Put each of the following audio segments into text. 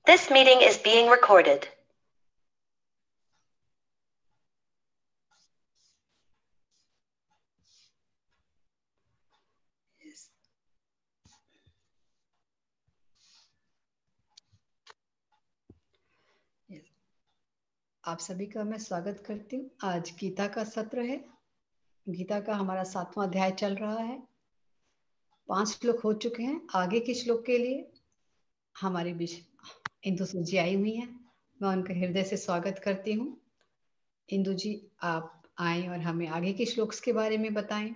This meeting is being recorded. आप सभी का मैं स्वागत करती हूँ। आज गीता का सत्र है। गीता का हमारा 7वां अध्याय चल रहा है। 5 श्लोक हो चुके हैं। आगे के श्लोक के लिए हमारे बीच इंदु जी आई हुई हैं। मैं उनका हृदय से स्वागत करती हूँ। इंदु जी, आप आए और हमें आगे के श्लोक के बारे में बताएं।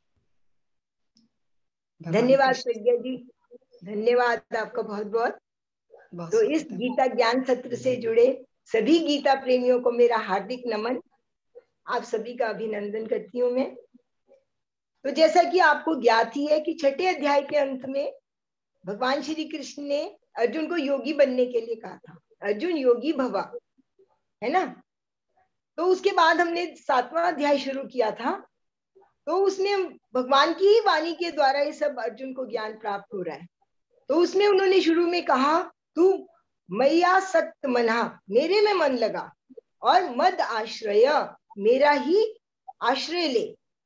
धन्यवाद प्रज्ञा जी, धन्यवाद आपका बहुत बहुत। तो इस गीता ज्ञान सत्र से जुड़े सभी गीता प्रेमियों को मेरा हार्दिक नमन। आप सभी का अभिनंदन करती हूँ मैं। तो जैसा कि आपको ज्ञात ही है कि 6ठे अध्याय के अंत में भगवान श्री कृष्ण ने अर्जुन को योगी बनने के लिए कहा था, अर्जुन योगी भवा, है ना। तो उसके बाद हमने 7वां अध्याय शुरू किया था। तो उसमें भगवान की ही वाणी के द्वारा ये सब अर्जुन को ज्ञान प्राप्त हो रहा है। तो उसमें उन्होंने शुरू में कहा, तू मैया सक्त मना, मेरे में मन लगा, और मद आश्रय, मेरा ही आश्रय ले।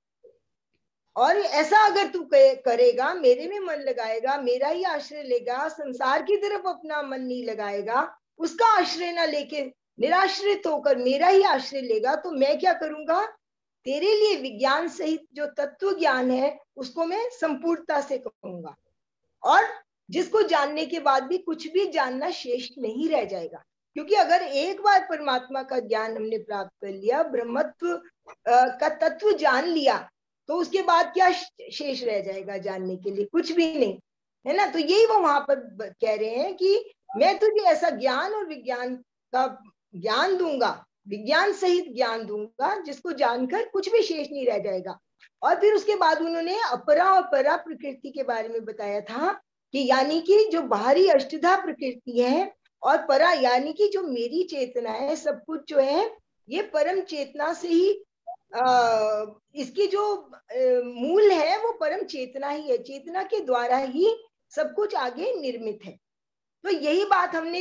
और ऐसा अगर तू करेगा, मेरे में मन लगाएगा, मेरा ही आश्रय लेगा, संसार की तरफ अपना मन नहीं लगाएगा, उसका आश्रय ना लेके निराश्रित होकर मेरा ही आश्रय लेगा, तो मैं क्या करूंगा, तेरे लिए विज्ञान सहित जो तत्व ज्ञान है उसको मैं संपूर्णता से कहूंगा। और जिसको जानने के बाद भी कुछ भी जानना शेष नहीं रह जाएगा। क्योंकि अगर एक बार परमात्मा का ज्ञान हमने प्राप्त कर लिया, ब्रह्मत्व का तत्व जान लिया, तो उसके बाद क्या शेष रह जाएगा जानने के लिए? कुछ भी नहीं, है ना। तो यही वो वहां पर कह रहे हैं कि मैं तुझे ऐसा ज्ञान और विज्ञान का ज्ञान दूंगा, विज्ञान सहित ज्ञान दूंगा, जिसको जानकर कुछ भी शेष नहीं रह जाएगा। और फिर उसके बाद उन्होंने अपरा और परा प्रकृति के बारे में बताया था कि यानी कि जो बाहरी अष्टधा प्रकृति है और परा यानी कि जो मेरी चेतना है, सब कुछ जो है ये परम चेतना से ही इसकी जो मूल है वो परम चेतना ही है। चेतना के द्वारा ही सब कुछ आगे निर्मित है। तो यही बात हमने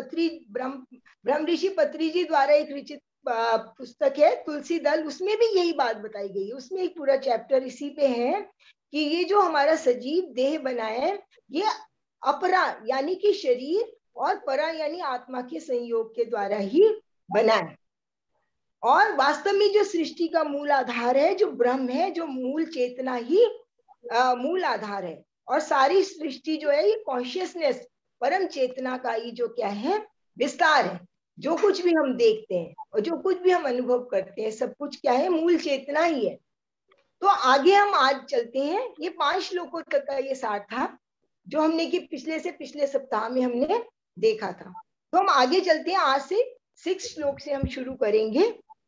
ब्रह्म ऋषि पत्री जी द्वारा एक रचित पुस्तक है तुलसी दल, उसमें भी यही बात बताई गई है। उसमें एक पूरा चैप्टर इसी पे है कि ये जो हमारा सजीव देह बना है, ये अपरा यानी कि शरीर और परा यानी आत्मा के संयोग के द्वारा ही बना है। और वास्तव में जो सृष्टि का मूल आधार है, जो ब्रह्म है, जो मूल चेतना ही मूल आधार है। और सारी सृष्टि जो है ये कॉन्शियसनेस, परम चेतना का ही जो क्या है विस्तार है। जो कुछ भी हम देखते हैं और जो कुछ भी हम अनुभव करते हैं, सब कुछ क्या है, मूल चेतना ही है। तो आगे हम आज चलते हैं। ये 5 श्लोकों तक का ये सार था जो हमने कि पिछले सप्ताह में हमने देखा था। तो हम आगे चलते हैं। आज से 6 श्लोक से हम शुरू करेंगे।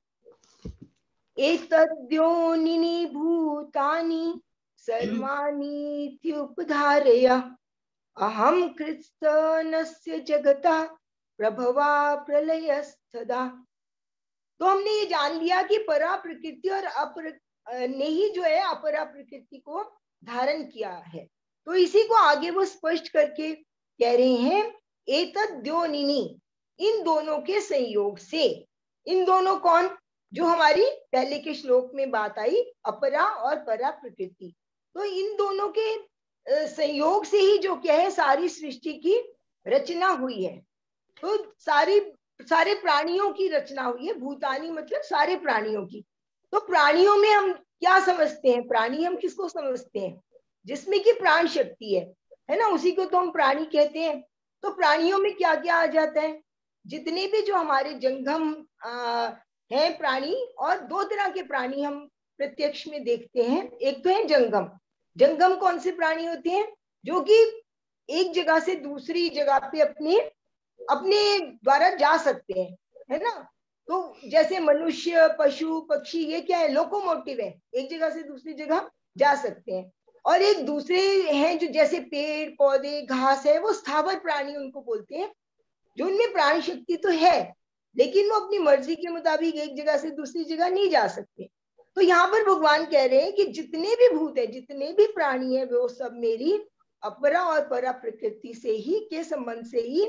एतद्योनिनि भूतानि सर्वाणि उपधारय अहम कृत्स्नस्य जगता प्रभवा प्रलयस्तदा। तो हमने ये जान लिया कि परा प्रकृति और अपर ने ही जो है अपरा प्रकृति को धारण किया है। तो इसी को आगे वो स्पष्ट करके कह रहे हैं, एतद्योनिनि, इन दोनों के संयोग से। इन दोनों कौन? जो हमारी पहले के श्लोक में बात आई, अपरा और परा प्रकृति। तो इन दोनों के संयोग से ही जो क्या है सारी सृष्टि की रचना हुई है। तो सारे प्राणियों की रचना हुई है। भूतानी मतलब सारे प्राणियों की। तो प्राणियों में हम क्या समझते हैं? प्राणी हम किसको समझते हैं? जिसमें कि प्राण शक्ति है ना, उसी को तो हम प्राणी कहते हैं। तो प्राणियों में क्या क्या आ जाता है? जितने भी जो हमारे जंगम हैं प्राणी, और 2 तरह के प्राणी हम प्रत्यक्ष में देखते हैं। एक तो है जंगम। जंगम कौन से प्राणी होते हैं? जो कि एक जगह से दूसरी जगह पे अपने द्वारा जा सकते हैं, है ना। तो जैसे मनुष्य, पशु, पक्षी, ये क्या है? लोकोमोटिव है, एक जगह से दूसरी जगह जा सकते हैं। और एक दूसरे हैं जो जैसे पेड़ पौधे घास है, वो स्थावर प्राणी उनको बोलते हैं, जो उनमें प्राण शक्ति तो है लेकिन वो अपनी मर्जी के मुताबिक एक जगह से दूसरी जगह नहीं जा सकते। तो यहाँ पर भगवान कह रहे हैं कि जितने भी भूत है, जितने भी प्राणी है, वो सब मेरी अपरा और परा प्रकृति से ही के संबंध से ही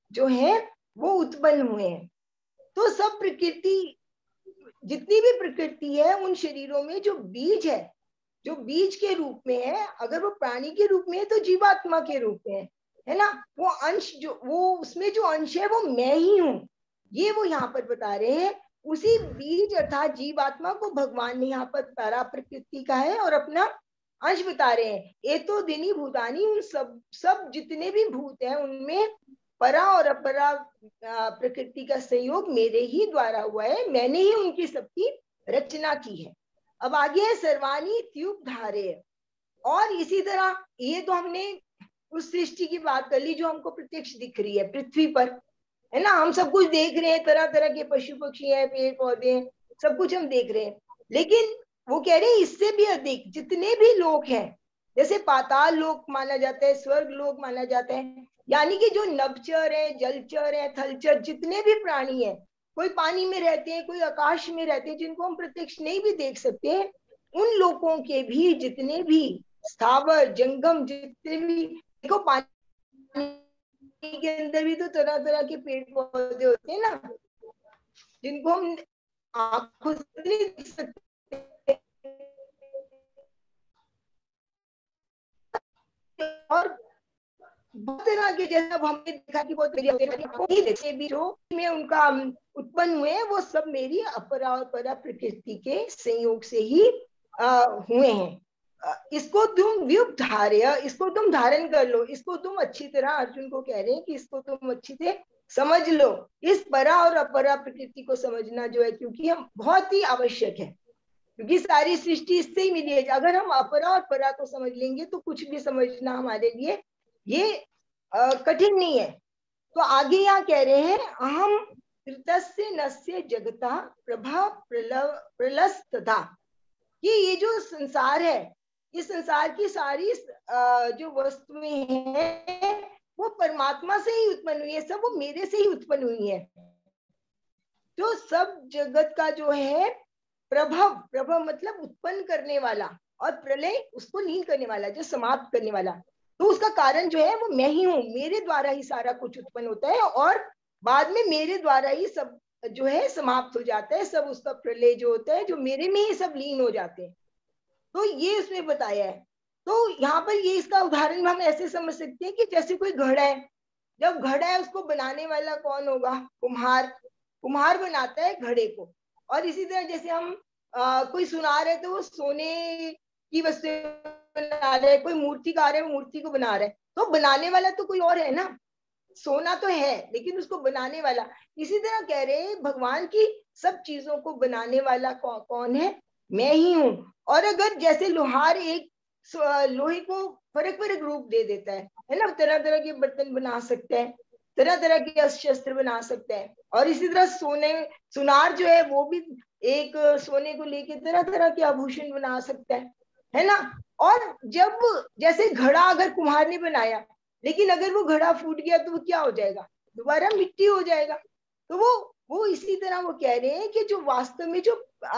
जो है वो उत्पन्न हुए हैं। तो सब प्रकृति, जितनी भी प्रकृति है, उन शरीरों में जो बीज है, जो बीज के रूप में है, अगर वो प्राणी के रूप में है तो जीवात्मा के रूप में है ना। वो अंश जो, वो उसमें जो अंश है वो मैं ही हूं, ये वो यहाँ पर बता रहे हैं। उसी बीज अर्थात जीवात्मा को भगवान ने यहाँ पर परा प्रकृति का है और अपना अंश बता रहे हैं। ये तो दिनी भूतानी, उन सब जितने भी भूत हैं उनमें परा और अपरा प्रकृति का संयोग मेरे ही द्वारा हुआ है, मैंने ही उनकी सबकी रचना की है। अब आगे है सर्वाणी त्युप धारे। और इसी तरह ये तो हमने उस सृष्टि की बात कर ली जो हमको प्रत्यक्ष दिख रही है पृथ्वी पर, है ना। हम सब कुछ देख रहे हैं, तरह तरह के पशु पक्षी हैं, पेड़ पौधे हैं, सब कुछ हम देख रहे हैं। लेकिन वो कह रहे हैं इससे भी अधिक जितने भी लोक हैं, जैसे पाताल लोक माना जाता है, स्वर्ग लोक माना जाता है, यानी कि जो नभचर है, जलचर है, थलचर, जितने भी प्राणी हैं, कोई पानी में रहते हैं, कोई आकाश में रहते हैं, जिनको हम प्रत्यक्ष नहीं भी देख सकते हैं, उन लोगों के भी जितने भी स्थावर जंगम, जितने भी, देखो पानी के अंदर भी तो तरह तरह के पेड़ पौधे होते हैं ना, जिनको हम आंखों से नहीं देख सकते, और बहुत तरह के, जैसे अब हमने देखा कि बहुत भी जो में उनका उत्पन्न हुए, वो सब मेरी अपरा और परा प्रकृति के संयोग से ही हुए हैं। इसको तुम व्युप धार्य, इसको तुम धारण कर लो, इसको तुम अच्छी तरह, अर्जुन को कह रहे हैं कि इसको तुम अच्छी से समझ लो। इस परा और अपरा प्रकृति को समझना जो है, क्योंकि हम बहुत ही आवश्यक है, क्योंकि सारी सृष्टि इससे ही मिली है। अगर हम अपरा और परा को समझ लेंगे तो कुछ भी समझना हमारे लिए ये कठिन नहीं है। तो आगे यहाँ कह रहे हैं अहम कृतस्य नस्य जगता प्रभा प्रलस्तथा, कि ये जो संसार है, इस संसार की सारी जो वस्तुएं हैं वो परमात्मा से ही उत्पन्न हुई है, सब वो मेरे से ही उत्पन्न हुई है। जो सब जगत का जो है प्रभव, प्रभव मतलब उत्पन्न करने वाला, और प्रलय उसको लीन करने वाला, जो समाप्त करने वाला, तो उसका कारण जो है वो मैं ही हूँ। मेरे द्वारा ही सारा कुछ उत्पन्न होता है और बाद में मेरे द्वारा ही सब जो है समाप्त हो जाता है, सब उसका प्रलय जो होता है, जो मेरे में ही सब लीन हो जाते हैं। तो ये उसमें बताया है। तो यहाँ पर ये इसका उदाहरण हम ऐसे समझ सकते हैं कि जैसे कोई घड़ा है, जब घड़ा है उसको बनाने वाला कौन होगा? कुम्हार। कुम्हार बनाता है घड़े को। और इसी तरह जैसे हम कोई सुनार है तो वो सोने की वस्तु बना रहा है, कोई मूर्तिकार है वो मूर्ति को बना रहा है, तो बनाने वाला तो कोई और है ना, सोना तो है लेकिन उसको बनाने वाला। इसी तरह कह रहे हैं भगवान की सब चीजों को बनाने वाला कौन है? मैं ही हूँ। और अगर जैसे लोहार एक लोहे को फर्क फर्क रूप दे देता है ना, तरह तरह के बर्तन बना सकता है, तरह तरह के अस्त्र शस्त्र बना सकता है। और इसी तरह सुनार जो है वो भी एक सोने को लेके तरह तरह के आभूषण बना सकता है ना। और जब जैसे घड़ा अगर कुम्हार ने बनाया, लेकिन अगर वो घड़ा फूट गया तो वो क्या हो जाएगा? दोबारा मिट्टी हो जाएगा। तो वो इसी तरह वो कह रहे हैं कि जो वास्तव में जो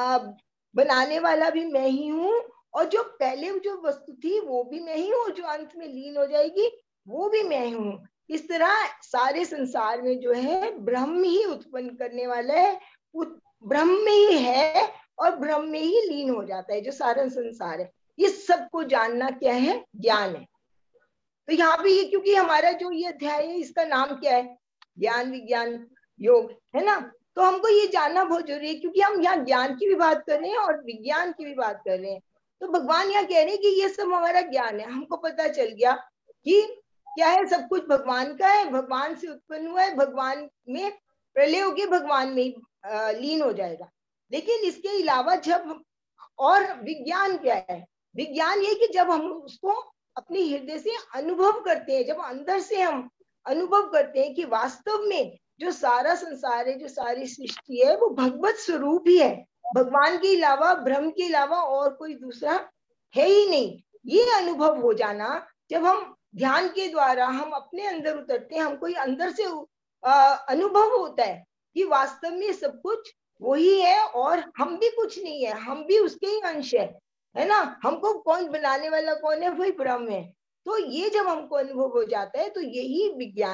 बनाने वाला भी मैं ही हूँ, और जो पहले जो वस्तु थी वो भी मैं ही हूँ, जो अंत में लीन हो जाएगी वो भी मैं हूँ। इस तरह सारे संसार में जो है ब्रह्म ही उत्पन्न करने वाला है, ब्रह्म में ही है और ब्रह्म में ही लीन हो जाता है जो सारा संसार है। इस सब को जानना क्या है? ज्ञान है। तो यहाँ पे ये, क्योंकि हमारा जो ये अध्याय है इसका नाम क्या है? ज्ञान विज्ञान योग, है ना। तो हमको ये जानना बहुत जरूरी है, क्योंकि हम यहाँ ज्ञान की भी बात कर रहे हैं और विज्ञान की भी बात कर रहे हैं। तो भगवान यहाँ कह रहे हैं कि ये सब हमारा ज्ञान है। हमको पता चल गया कि क्या है, सब कुछ भगवान का है, भगवान से उत्पन्न हुआ है, भगवान में प्रलय होके भगवान में लीन हो जाएगा। लेकिन इसके अलावा जब, और विज्ञान क्या है? विज्ञान ये कि जब हम उसको अपने हृदय से अनुभव करते हैं, जब अंदर से हम अनुभव करते हैं कि वास्तव में जो सारा संसार है, जो सारी सृष्टि है, वो भगवत स्वरूप ही है, भगवान के अलावा, ब्रह्म के अलावा और कोई दूसरा है ही नहीं। ये अनुभव हो जाना, जब हम ध्यान के द्वारा हम अपने अंदर उतरते हैं, हमको ये अंदर से अनुभव होता है कि वास्तव में सब कुछ वही है और हम भी कुछ नहीं है, हम भी उसके ही अंश है ना। हमको कौन बनाने वाला कौन है? वही ब्रह्म है। तो ये जब हमको अनुभव हो जाता है तो यही विज्ञान,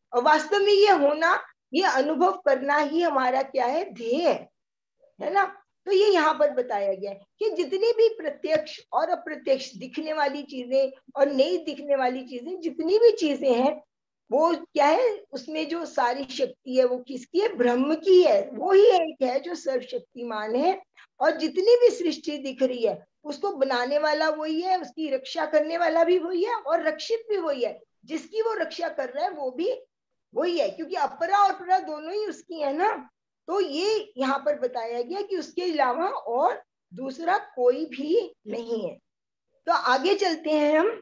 और वास्तव में ये होना, ये अनुभव करना ही हमारा क्या है, ध्येय है ना। तो ये यहाँ पर बताया गया है कि जितनी भी प्रत्यक्ष और अप्रत्यक्ष दिखने वाली चीजें और नहीं दिखने वाली चीजें, जितनी भी चीजें हैं, वो क्या है, उसमें जो सारी शक्ति है वो किसकी है, ब्रह्म की है। वो ही एक है जो सर्वशक्तिमान है। और जितनी भी सृष्टि दिख रही है उसको बनाने वाला वही है, उसकी रक्षा करने वाला भी वही है और रक्षित भी वही है। जिसकी वो रक्षा कर रहा है वो भी वही है, क्योंकि अपरा और परा दोनों ही उसकी है ना। तो ये यहाँ पर बताया गया कि उसके अलावा और दूसरा कोई भी नहीं है। तो आगे चलते हैं हम।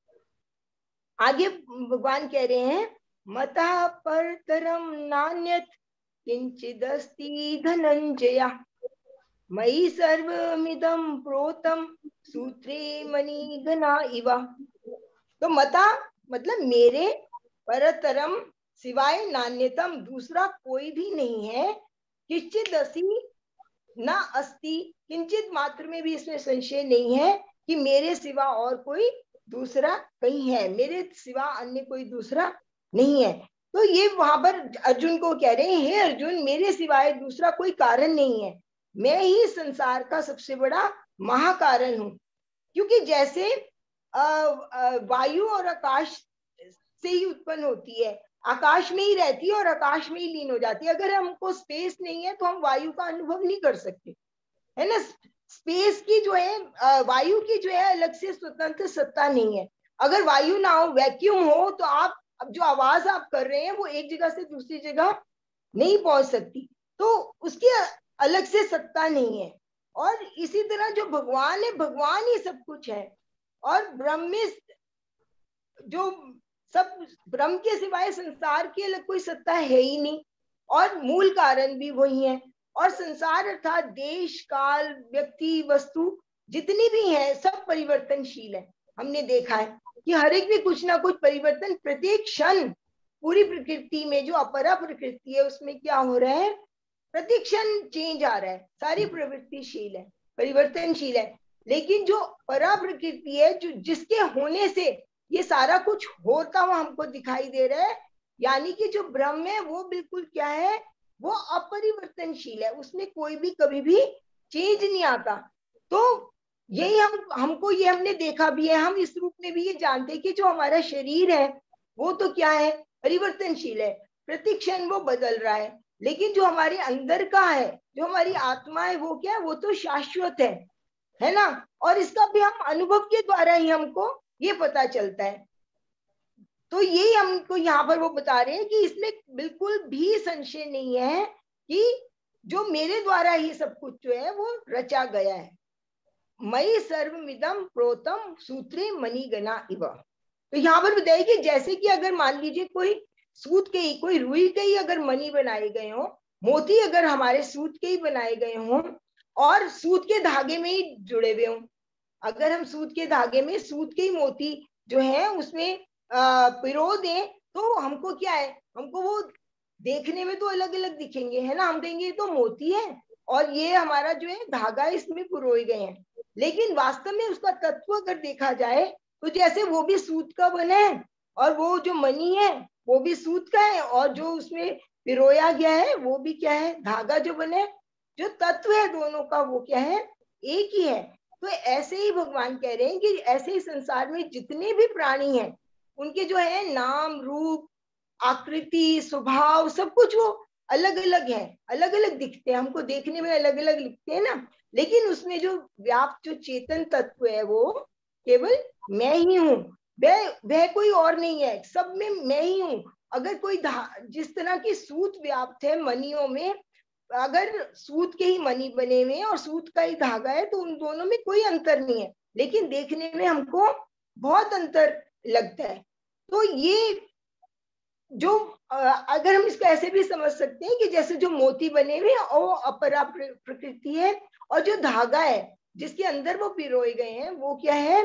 आगे भगवान कह रहे हैं, मता परतरम नान्यत किंचिदस्ति धनंजया मयि सर्वमिदं प्रोतम सूत्रे मणिगणा इव। तो मता मतलब मेरे, परतरम सिवाय, नान्यतम दूसरा कोई भी नहीं है, किंचित अस्ति न अस्ति, किंचित मात्र में भी इसमें संशय नहीं है कि मेरे सिवा और कोई दूसरा कहीं है, मेरे सिवा अन्य कोई दूसरा नहीं है। तो ये वहां पर अर्जुन को कह रहे हैं, हे अर्जुन, मेरे सिवाय दूसरा कोई कारण नहीं है, मैं ही संसार का सबसे बड़ा महाकारण हूं। क्योंकि जैसे वायु और आकाश से ही उत्पन्न होती है, आकाश में ही रहती है और आकाश में ही लीन हो जाती है। अगर हमको स्पेस नहीं है तो हम वायु का अनुभव नहीं कर सकते, है ना। स्पेस की जो है, वायु की जो है अलग से स्वतंत्र सत्ता नहीं है। अगर वायु ना हो, वैक्यूम हो, तो आप अब जो आवाज आप कर रहे हैं वो एक जगह से दूसरी जगह नहीं पहुंच सकती, तो उसकी अलग से सत्ता नहीं है। और इसी तरह जो भगवान है, भगवान ही सब कुछ है। और ब्रह्म जो सब, ब्रह्म के सिवाय संसार की अलग कोई सत्ता है ही नहीं, और मूल कारण भी वही है। और संसार अर्थात देश काल व्यक्ति वस्तु जितनी भी है सब परिवर्तनशील है। हमने देखा है कि हर एक में कुछ ना कुछ परिवर्तन प्रत्येक क्षण, पूरी प्रकृति में जो अपरा प्रकृति है उसमें क्या हो रहा है, प्रत्येक क्षण चेंज आ रहा है, सारी प्रवृत्तिशील है, परिवर्तनशील है। लेकिन जो परा प्रकृति है, जो जिसके होने से ये सारा कुछ होता हुआ हमको दिखाई दे रहा है, यानी कि जो ब्रह्म है वो बिल्कुल क्या है, वो अपरिवर्तनशील है, उसमें कोई भी कभी भी चेंज नहीं आता। तो यही हमको ये हमने देखा भी है, हम इस रूप में भी ये जानते हैं कि जो हमारा शरीर है वो तो क्या है, परिवर्तनशील है, प्रतिक्षण वो बदल रहा है। लेकिन जो हमारे अंदर का है, जो हमारी आत्मा है, वो क्या है, वो तो शाश्वत है ना। और इसका भी हम अनुभव के द्वारा ही हमको ये पता चलता है। तो यही हमको यहाँ पर वो बता रहे हैं कि इसमें बिल्कुल भी संशय नहीं है कि जो मेरे द्वारा ही सब कुछ जो है वो रचा गया है। मयि सर्वमिदं प्रोतम सूत्रे मणिगणा इव। तो यहाँ पर बताइए कि जैसे कि अगर मान लीजिए कोई सूत के ही, कोई रुई के ही अगर मणि बनाए गए हो, मोती अगर हमारे सूत के ही बनाए गए हों और सूत के धागे में ही जुड़े हुए हों, अगर हम सूत के धागे में सूत के ही मोती जो है उसमें पिरो दें, तो हमको क्या है, हमको वो देखने में तो अलग अलग दिखेंगे, है ना। हम कहेंगे ये तो मोती है और ये हमारा जो है धागा इसमें पिरोए गए हैं। लेकिन वास्तव में उसका तत्व अगर देखा जाए तो जैसे वो भी सूत का बना है और वो जो मणि है वो भी सूत का है, और जो उसमें पिरोया गया है वो भी क्या है, धागा जो बना है, जो तत्व है दोनों का वो क्या है, एक ही है। तो ऐसे ही भगवान कह रहे हैं कि ऐसे ही संसार में जितने भी प्राणी हैं उनके जो है नाम रूप आकृति स्वभाव सब कुछ वो अलग अलग है, अलग अलग दिखते हैं, हमको देखने में अलग अलग लिखते हैं ना। लेकिन उसमें जो व्याप्त जो चेतन तत्व है वो केवल मैं ही हूँ, वह कोई और नहीं है, सब में मैं ही हूँ। अगर कोई जिस तरह की सूत व्याप्त है मणियों में, अगर सूत के ही मणि बने हुए और सूत का ही धागा है तो उन दोनों में कोई अंतर नहीं है, लेकिन देखने में हमको बहुत अंतर लगता है। तो ये जो अगर हम इसको ऐसे भी समझ सकते हैं कि जैसे जो मोती बने हुए वो अपरा प्रकृति है, और जो धागा है जिसके अंदर वो पिरोए गए हैं वो क्या है,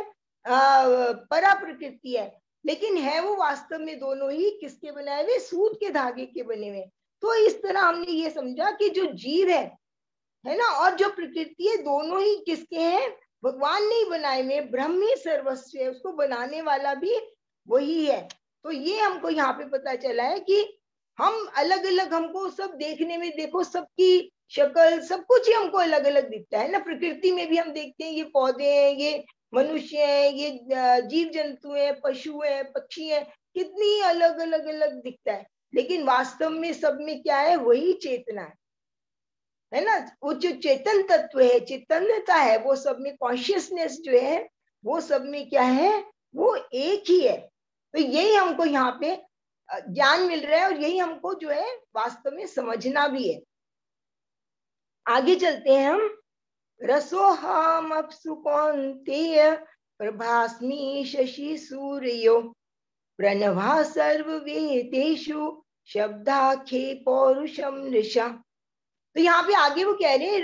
परा प्रकृति है। लेकिन है वो वास्तव में दोनों ही किसके बनाए हुए, सूत के धागे के बने हुए। तो इस तरह हमने ये समझा कि जो जीव है ना, और जो प्रकृति है दोनों ही किसके हैं, भगवान ने ही बनाए हुए, ब्रह्म ही सर्वस्व है, उसको बनाने वाला भी वही है। तो ये हमको यहाँ पे पता चला है कि हम अलग अलग, हमको सब देखने में देखो सबकी शक्ल सब कुछ ही हमको अलग अलग दिखता है ना। प्रकृति में भी हम देखते हैं ये पौधे हैं, ये मनुष्य है, ये जीव जंतु है, पशु है, पक्षी है, कितनी अलग अलग अलग दिखता है, लेकिन वास्तव में सब में क्या है, वही चेतना है ना। वो जो चेतन तत्व है, चैतन्यता है, वो सब में कॉन्शियसनेस जो है वो सब में क्या है, वो एक ही है। तो यही हमको यहाँ पे ज्ञान मिल रहा है और यही हमको जो है वास्तव में समझना भी है। आगे चलते हैं हम। रसोहम अप्सु कौन्तेय प्रभास्मि शशि सूर्यो प्रणवा सर्ववेदेषु शब्दाख्ये पौरुषम ऋषा। तो यहाँ पे आगे वो कह रहे हैं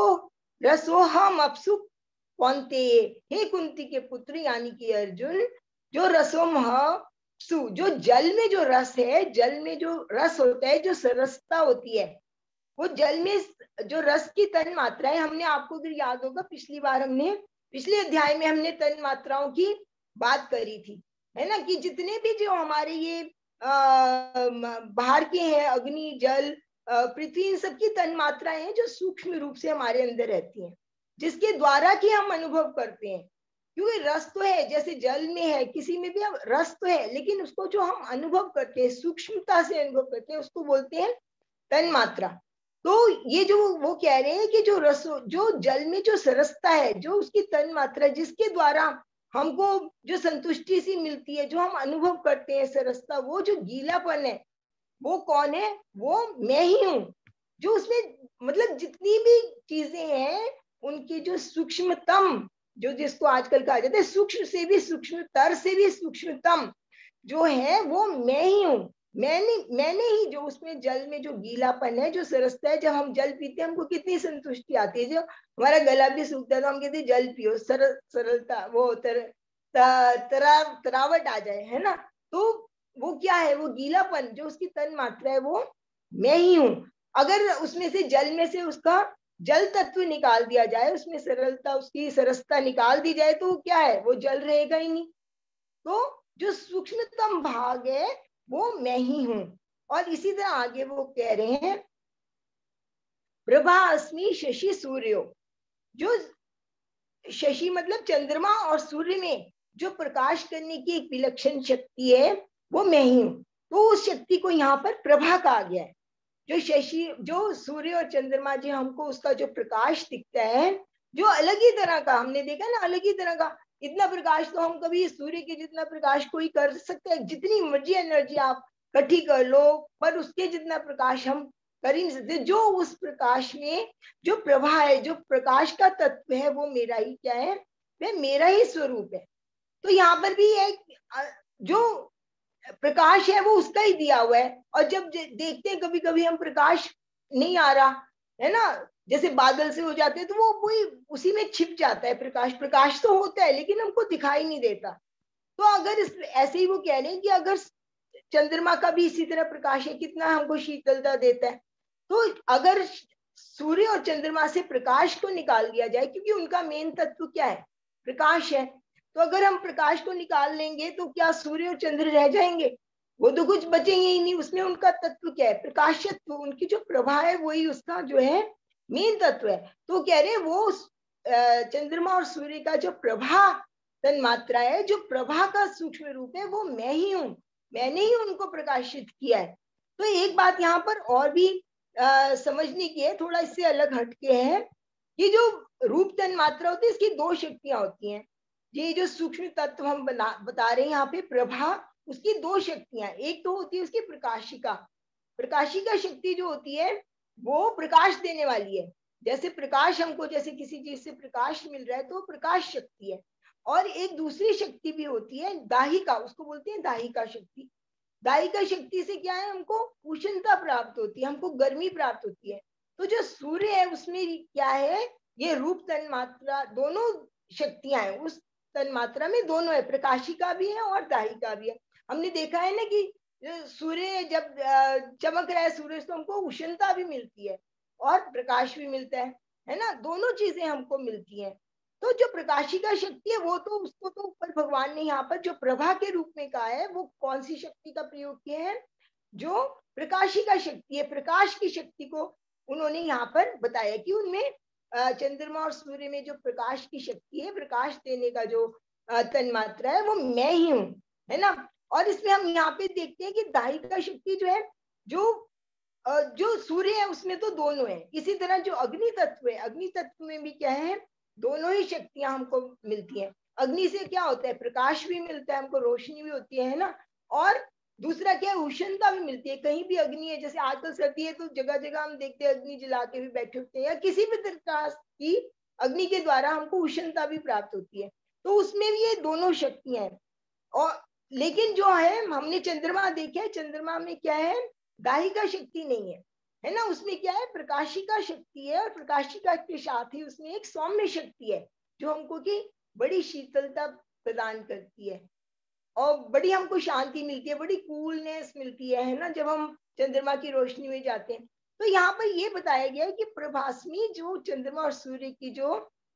रसोहम अप्सु कौन्तेय, हे कुंती के पुत्र यानी कि अर्जुन, जो रसोमहप्सु, जो जल में जो रस है, जल में जो रस होता है, जो सरसता होती है, वो जल में जो रस की तन मात्रा है, हमने आपको अगर याद होगा पिछली बार हमने पिछले अध्याय में हमने तन मात्राओं की बात करी थी, है ना, कि जितने भी जो हमारे ये बाहर के हैं, अग्नि जल पृथ्वी, इन सबकी तन मात्राएं हैं जो सूक्ष्म रूप से हमारे अंदर रहती हैं, जिसके द्वारा कि हम अनुभव करते हैं। क्योंकि रस तो है, जैसे जल में है, किसी में भी रस तो है, लेकिन उसको जो हम अनुभव करते हैं, सूक्ष्मता से अनुभव करते हैं, उसको बोलते हैं तन मात्रा। तो ये जो वो कह रहे हैं कि जो रस, जो जल में जो सरसता है, जो उसकी तन मात्रा, जिसके द्वारा हमको जो संतुष्टि सी मिलती है, जो हम अनुभव करते हैं सरसता, वो जो गीलापन है, वो कौन है, वो मैं ही हूँ। जो उसमें मतलब जितनी भी चीजें हैं, उनकी जो सूक्ष्मतम, जो जिसको आजकल कहा जाता है सूक्ष्म से भी सूक्ष्मतर से भी सूक्ष्मतम जो है, वो मैं ही हूँ। मैंने ही जो उसमें जल में जो गीलापन है, जो सरसता है, जब हम जल पीते हैं हमको कितनी संतुष्टि आती है, जो हमारा गला भी सूखता है तो हम कहते हैं जल पियो, सरलता, वो तरावट आ जाए, है ना। तो वो क्या है, वो गीलापन जो उसकी तन मात्रा है, वो मैं ही हूँ। अगर उसमें से जल में से उसका जल तत्व निकाल दिया जाए, उसमें सरलता, उसकी सरसता निकाल दी जाए, तो क्या है, वो जल रहेगा ही नहीं। तो जो सूक्ष्मतम भाग है वो मैं ही हूं। और इसी तरह आगे वो कह रहे हैं, प्रभा अस्मि शशि सूर्यो, जो शशि मतलब चंद्रमा और सूर्य में जो प्रकाश करने की एक विलक्षण शक्ति है, वो मैं ही हूं। तो उस शक्ति को यहाँ पर प्रभा कहा गया है। जो शशि, जो सूर्य और चंद्रमा, जो हमको उसका जो प्रकाश दिखता है, जो अलग ही तरह का, हमने देखा ना, अलग ही तरह का, इतना प्रकाश तो हम कभी सूर्य के जितना प्रकाश कोई कर सकते हैं, जितनी मर्जी एनर्जी आप इकट्ठी कर लो, पर उसके जितना प्रकाश हम कर ही नहीं सकते। जो उस प्रकाश में जो प्रभा है, जो प्रकाश का तत्व है, वो मेरा ही क्या है, वह मेरा ही स्वरूप है। तो यहाँ पर भी एक जो प्रकाश है वो उसका ही दिया हुआ है। और जब देखते हैं कभी कभी हम प्रकाश नहीं आ रहा है ना, जैसे बादल से हो जाते हैं, तो वो वही उसी में छिप जाता है प्रकाश। प्रकाश तो होता है लेकिन हमको दिखाई नहीं देता। तो अगर ऐसे ही वो कह रहे हैं कि अगर चंद्रमा का भी इसी तरह प्रकाश है, कितना हमको शीतलता देता है। तो अगर सूर्य और चंद्रमा से प्रकाश को निकाल दिया जाए, क्योंकि उनका मेन तत्व क्या है, प्रकाश है, तो अगर हम प्रकाश को निकाल लेंगे तो क्या सूर्य और चंद्र रह जाएंगे? वो तो कुछ बचेंगे ही नहीं। उसमें उनका तत्व क्या है, प्रकाशत्व, उनकी जो प्रभा है वही उसका जो है मेन तत्व है। तो कह रहे हैं वो चंद्रमा और सूर्य का जो प्रभा तन मात्रा है, जो प्रभा का सूक्ष्म रूप है, वो मैं ही हूँ। मैंने ही उनको प्रकाशित किया है। तो एक बात यहाँ पर और भी समझने की है, थोड़ा इससे अलग हटके है, कि जो रूप तन मात्रा होती है, इसकी दो शक्तियां होती हैं। ये जो सूक्ष्म तत्व हम बता रहे हैं यहाँ पे प्रभा, उसकी दो शक्तियां, एक तो होती है उसकी प्रकाशिका। प्रकाशिका शक्ति जो होती है वो प्रकाश देने वाली है। जैसे प्रकाश हमको, जैसे किसी चीज से प्रकाश मिल रहा है तो प्रकाश शक्ति है। और एक दूसरी शक्ति भी होती है दाहिका, उसको बोलते हैं दाहिका शक्ति। दाहिका शक्ति से क्या है, हमको उष्णता प्राप्त होती है, हमको गर्मी प्राप्त होती है। तो जो सूर्य है उसमें क्या है, ये रूप तन मात्रा दोनों शक्तियां हैं। उस तन मात्रा में दोनों है, प्रकाशिका भी है और दाहिका भी है। हमने देखा है ना कि सूर्य जब चमक रहा है सूरज, तो हमको उष्णता भी मिलती है और प्रकाश भी मिलता है ना, दोनों चीजें हमको मिलती हैं। तो जो प्रकाशिका शक्ति है वो तो उसको तो ऊपर भगवान ने यहाँ पर जो प्रभा के रूप में कहा है, वो कौन सी शक्ति का प्रयोग किया है? जो प्रकाशिका शक्ति है, प्रकाश की शक्ति को उन्होंने यहाँ पर बताया कि उनमें चंद्रमा और सूर्य में जो प्रकाश की शक्ति है, प्रकाश देने का जो तन्मात्रा है, वो मैं ही हूँ, है ना। और इसमें हम यहाँ पे देखते हैं कि दाहिका शक्ति जो है, जो सूर्य है उसमें तो दोनों है। इसी तरह जो अग्नि तत्व है, अग्नि तत्व में भी क्या है, दोनों ही शक्तियां हमको मिलती हैं। अग्नि से क्या होता है, प्रकाश भी मिलता है हमको, रोशनी भी होती है ना। और दूसरा क्या है, उष्णता भी मिलती है। कहीं भी अग्नि है, जैसे आजकल सर्दी है तो जगह जगह हम देखते हैं अग्नि जला के भी बैठे होते हैं, या किसी भी प्रकार की अग्नि के द्वारा हमको उष्णता भी प्राप्त होती है। तो उसमें भी ये दोनों शक्तियां हैं। और लेकिन जो है हमने चंद्रमा देखा है, चंद्रमा में क्या है, दाहिका शक्ति नहीं है ना। उसमें क्या है, प्रकाशिका शक्ति है, और प्रकाशिका के साथ ही उसमें एक सौम्य शक्ति है जो हमको की बड़ी शीतलता प्रदान करती है और बड़ी हमको शांति मिलती है, बड़ी कूलनेस मिलती है ना, जब हम चंद्रमा की रोशनी में जाते हैं। तो यहाँ पर ये बताया गया है कि प्रभास्मी जो चंद्रमा और सूर्य की जो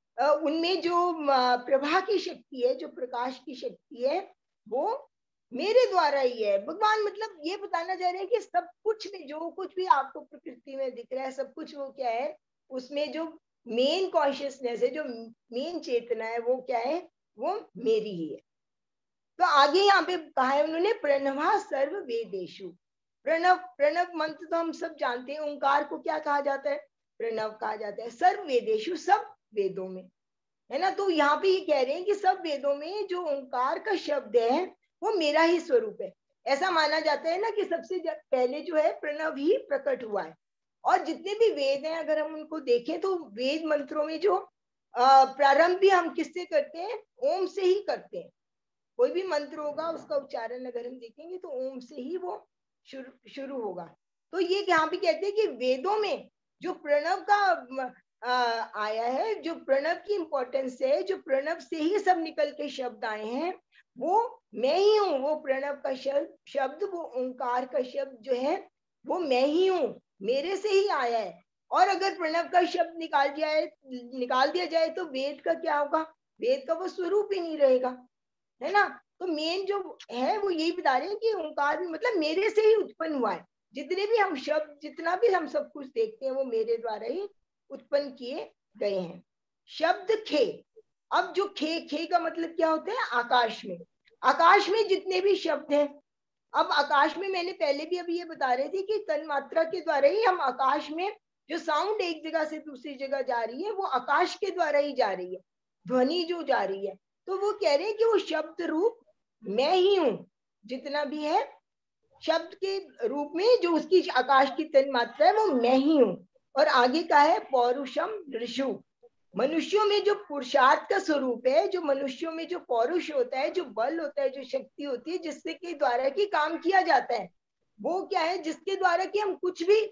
उनमें जो प्रभा की शक्ति है, जो प्रकाश की शक्ति है, वो मेरे द्वारा ही है। भगवान मतलब ये बताना चाह रहे हैं कि सब कुछ में जो कुछ भी आपको प्रकृति में दिख रहा है, सब कुछ वो क्या है, उसमें जो मेन कॉन्शियसनेस है, जो मेन चेतना है, वो क्या है, वो मेरी ही है। तो आगे यहाँ पे कहा है उन्होंने, प्रणवा सर्व वेदेषु। प्रणव, प्रणव मंत्र तो हम सब जानते हैं, ओंकार को क्या कहा जाता है, प्रणव कहा जाता है। सर्व वेदेषु, सब वेदों में, है ना। तो यहाँ पे ये कह रहे हैं कि सब वेदों में जो ओंकार का शब्द है वो मेरा ही स्वरूप है। ऐसा माना जाता है ना कि सबसे पहले जो है प्रणव ही प्रकट हुआ है। और जितने भी वेद हैं अगर हम उनको देखें तो वेद मंत्रों में जो प्रारंभ भी हम किससे करते हैं, ओम से ही करते हैं। कोई भी मंत्र होगा उसका उच्चारण अगर हम देखेंगे तो ओम से ही वो शुरू होगा। तो ये यहाँ पे कहते हैं कि वेदों में जो प्रणव का आया है, जो प्रणव की इंपॉर्टेंस है, जो प्रणव से ही सब निकल के शब्द आए हैं, वो मैं ही हूँ। वो प्रणव का शब्द, वो ओंकार का शब्द जो है वो मैं ही हूँ, मेरे से ही आया है। और अगर प्रणव का शब्द निकाल दिया जाए तो वेद का क्या होगा, वेद का वो स्वरूप ही नहीं रहेगा, है ना। तो मेन जो है वो यही बता रहे हैं कि ओंकार भी मतलब मेरे से ही उत्पन्न हुआ है। जितने भी हम शब्द, जितना भी हम सब कुछ देखते हैं वो मेरे द्वारा ही उत्पन्न किए गए हैं। शब्द खे, अब जो खे का मतलब क्या होता है, आकाश में, आकाश में जितने भी शब्द हैं। अब आकाश में मैंने पहले भी अभी ये बता रहे थे कि तन मात्रा के द्वारा ही हम आकाश में जो साउंड एक जगह से दूसरी जगह जा रही है वो आकाश के द्वारा ही जा रही है, ध्वनि जो जा रही है। तो वो कह रहे हैं कि वो शब्द रूप मैं ही हूं, जितना भी है शब्द के रूप में जो उसकी आकाश की तन मात्रा है वो मैं ही हूं। और आगे का है पौरुषम ऋषु, मनुष्यों में जो पुरुषार्थ का स्वरूप है, जो मनुष्यों में जो पौरुष होता है, जो बल होता है, जो शक्ति होती है, जिससे के द्वारा की काम किया जाता है, वो क्या है, जिसके द्वारा कि हम कुछ भी